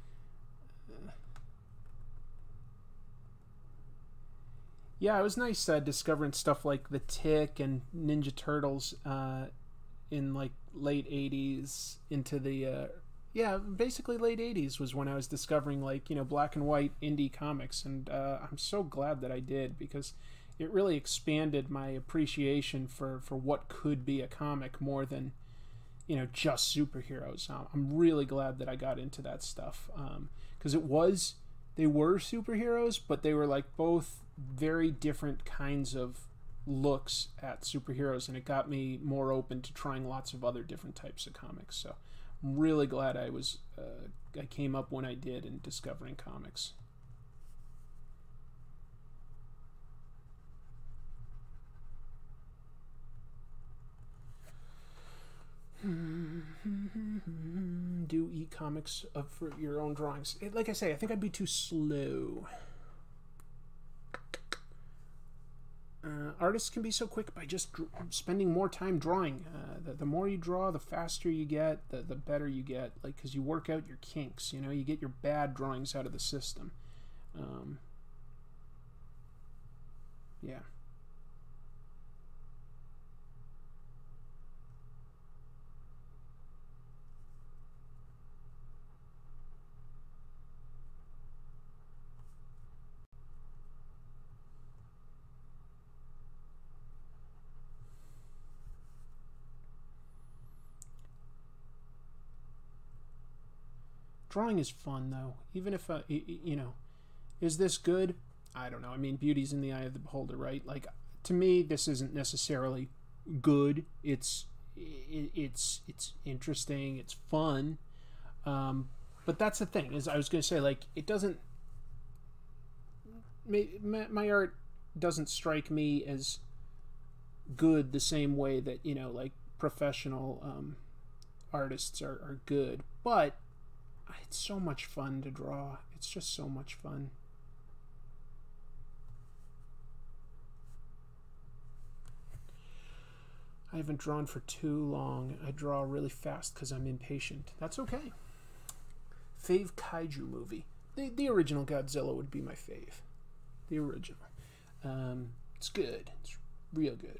Yeah, it was nice uh, discovering stuff like the Tick and Ninja Turtles uh, in like late eighties into the uh, yeah, basically late eighties was when I was discovering like, you know, black and white indie comics, and uh, I'm so glad that I did, because it really expanded my appreciation for for what could be a comic more than, you know, just superheroes. Um, I'm really glad that I got into that stuff, because um, it was they were superheroes, but they were like both very different kinds of looks at superheroes, and it got me more open to trying lots of other different types of comics. So I'm really glad I was uh, I came up when I did in discovering comics. Do e-comics up for your own drawings. It, like I say, I think I'd be too slow. Uh, artists can be so quick by just dr spending more time drawing. Uh, the, the more you draw, the faster you get, the, the better you get. Like, because you work out your kinks, you know, you get your bad drawings out of the system. Um, yeah. Drawing is fun, though. Even if, uh, you know, is this good? I don't know. I mean, beauty's in the eye of the beholder, right? Like, to me, this isn't necessarily good. It's it's it's interesting. It's fun. Um, but that's the thing. Is I was going to say, like, it doesn't. My, my art doesn't strike me as good the same way that, you know, like professional um, artists are, are good, but it's so much fun to draw. It's just so much fun. I haven't drawn for too long. I draw really fast because I'm impatient. That's okay. Fave kaiju movie. The, the original Godzilla would be my fave. The original. Um, it's good. It's real good.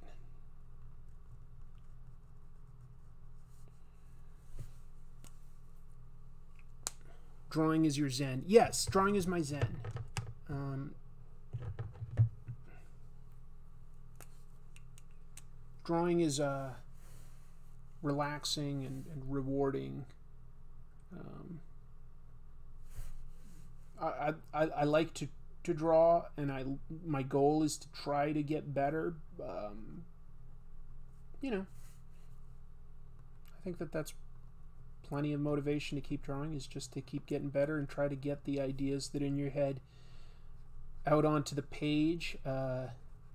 Drawing is your zen. Yes, drawing is my zen. Um, drawing is uh, relaxing and, and rewarding. Um, I, I, I like to, to draw, and I my goal is to try to get better. Um, you know, I think that that's plenty of motivation to keep drawing, is just to keep getting better and try to get the ideas that are in your head out onto the page. Uh,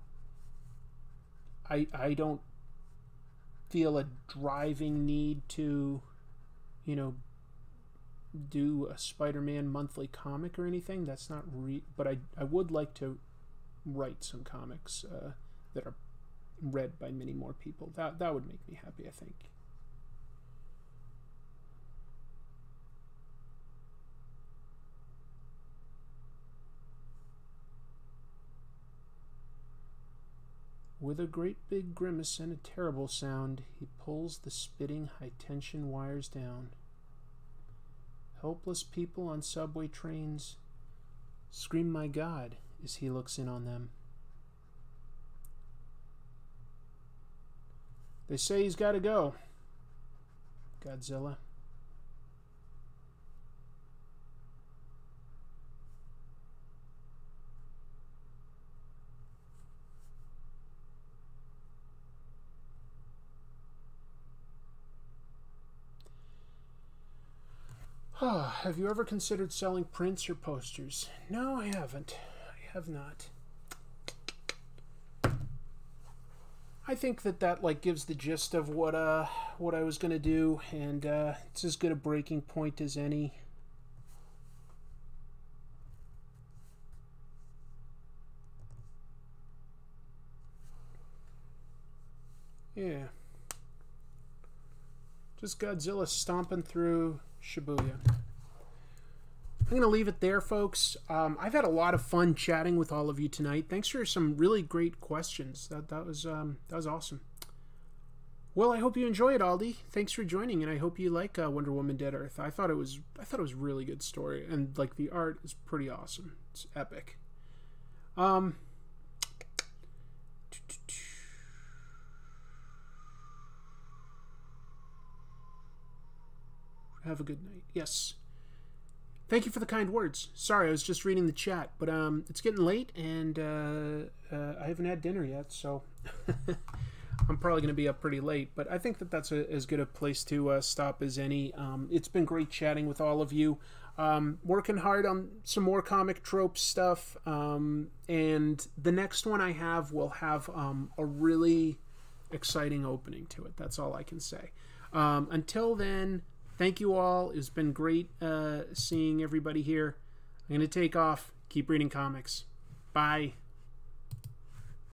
I I don't feel a driving need to, you know, do a Spider-Man monthly comic or anything. That's not re but I, I would like to write some comics uh, that are read by many more people. That, that would make me happy, I think. With a great big grimace and a terrible sound, he pulls the spitting high-tension wires down. Helpless people on subway trains scream, "My God," as he looks in on them. They say he's got to go. Godzilla. Oh, have you ever considered selling prints or posters? No, I haven't. I have not. I think that that like gives the gist of what uh what I was gonna do, and uh, it's as good a breaking point as any. Yeah. Just Godzilla stomping through Shibuya. I'm going to leave it there, folks. Um, I've had a lot of fun chatting with all of you tonight. Thanks for some really great questions. That that was um, that was awesome. Well, I hope you enjoy it, Aldi. Thanks for joining, and I hope you like uh, Wonder Woman: Dead Earth. I thought it was I thought it was a really good story, and like the art is pretty awesome. It's epic. Um. Have a good night. Yes. Thank you for the kind words. Sorry, I was just reading the chat, but um, it's getting late, and uh, uh, I haven't had dinner yet, so I'm probably going to be up pretty late. But I think that that's a, as good a place to uh, stop as any. Um, it's been great chatting with all of you. Um, working hard on some more comic trope stuff, um, and the next one I have will have um, a really exciting opening to it. That's all I can say. Um, until then, thank you all. It's been great uh, seeing everybody here. I'm going to take off. Keep reading comics. Bye.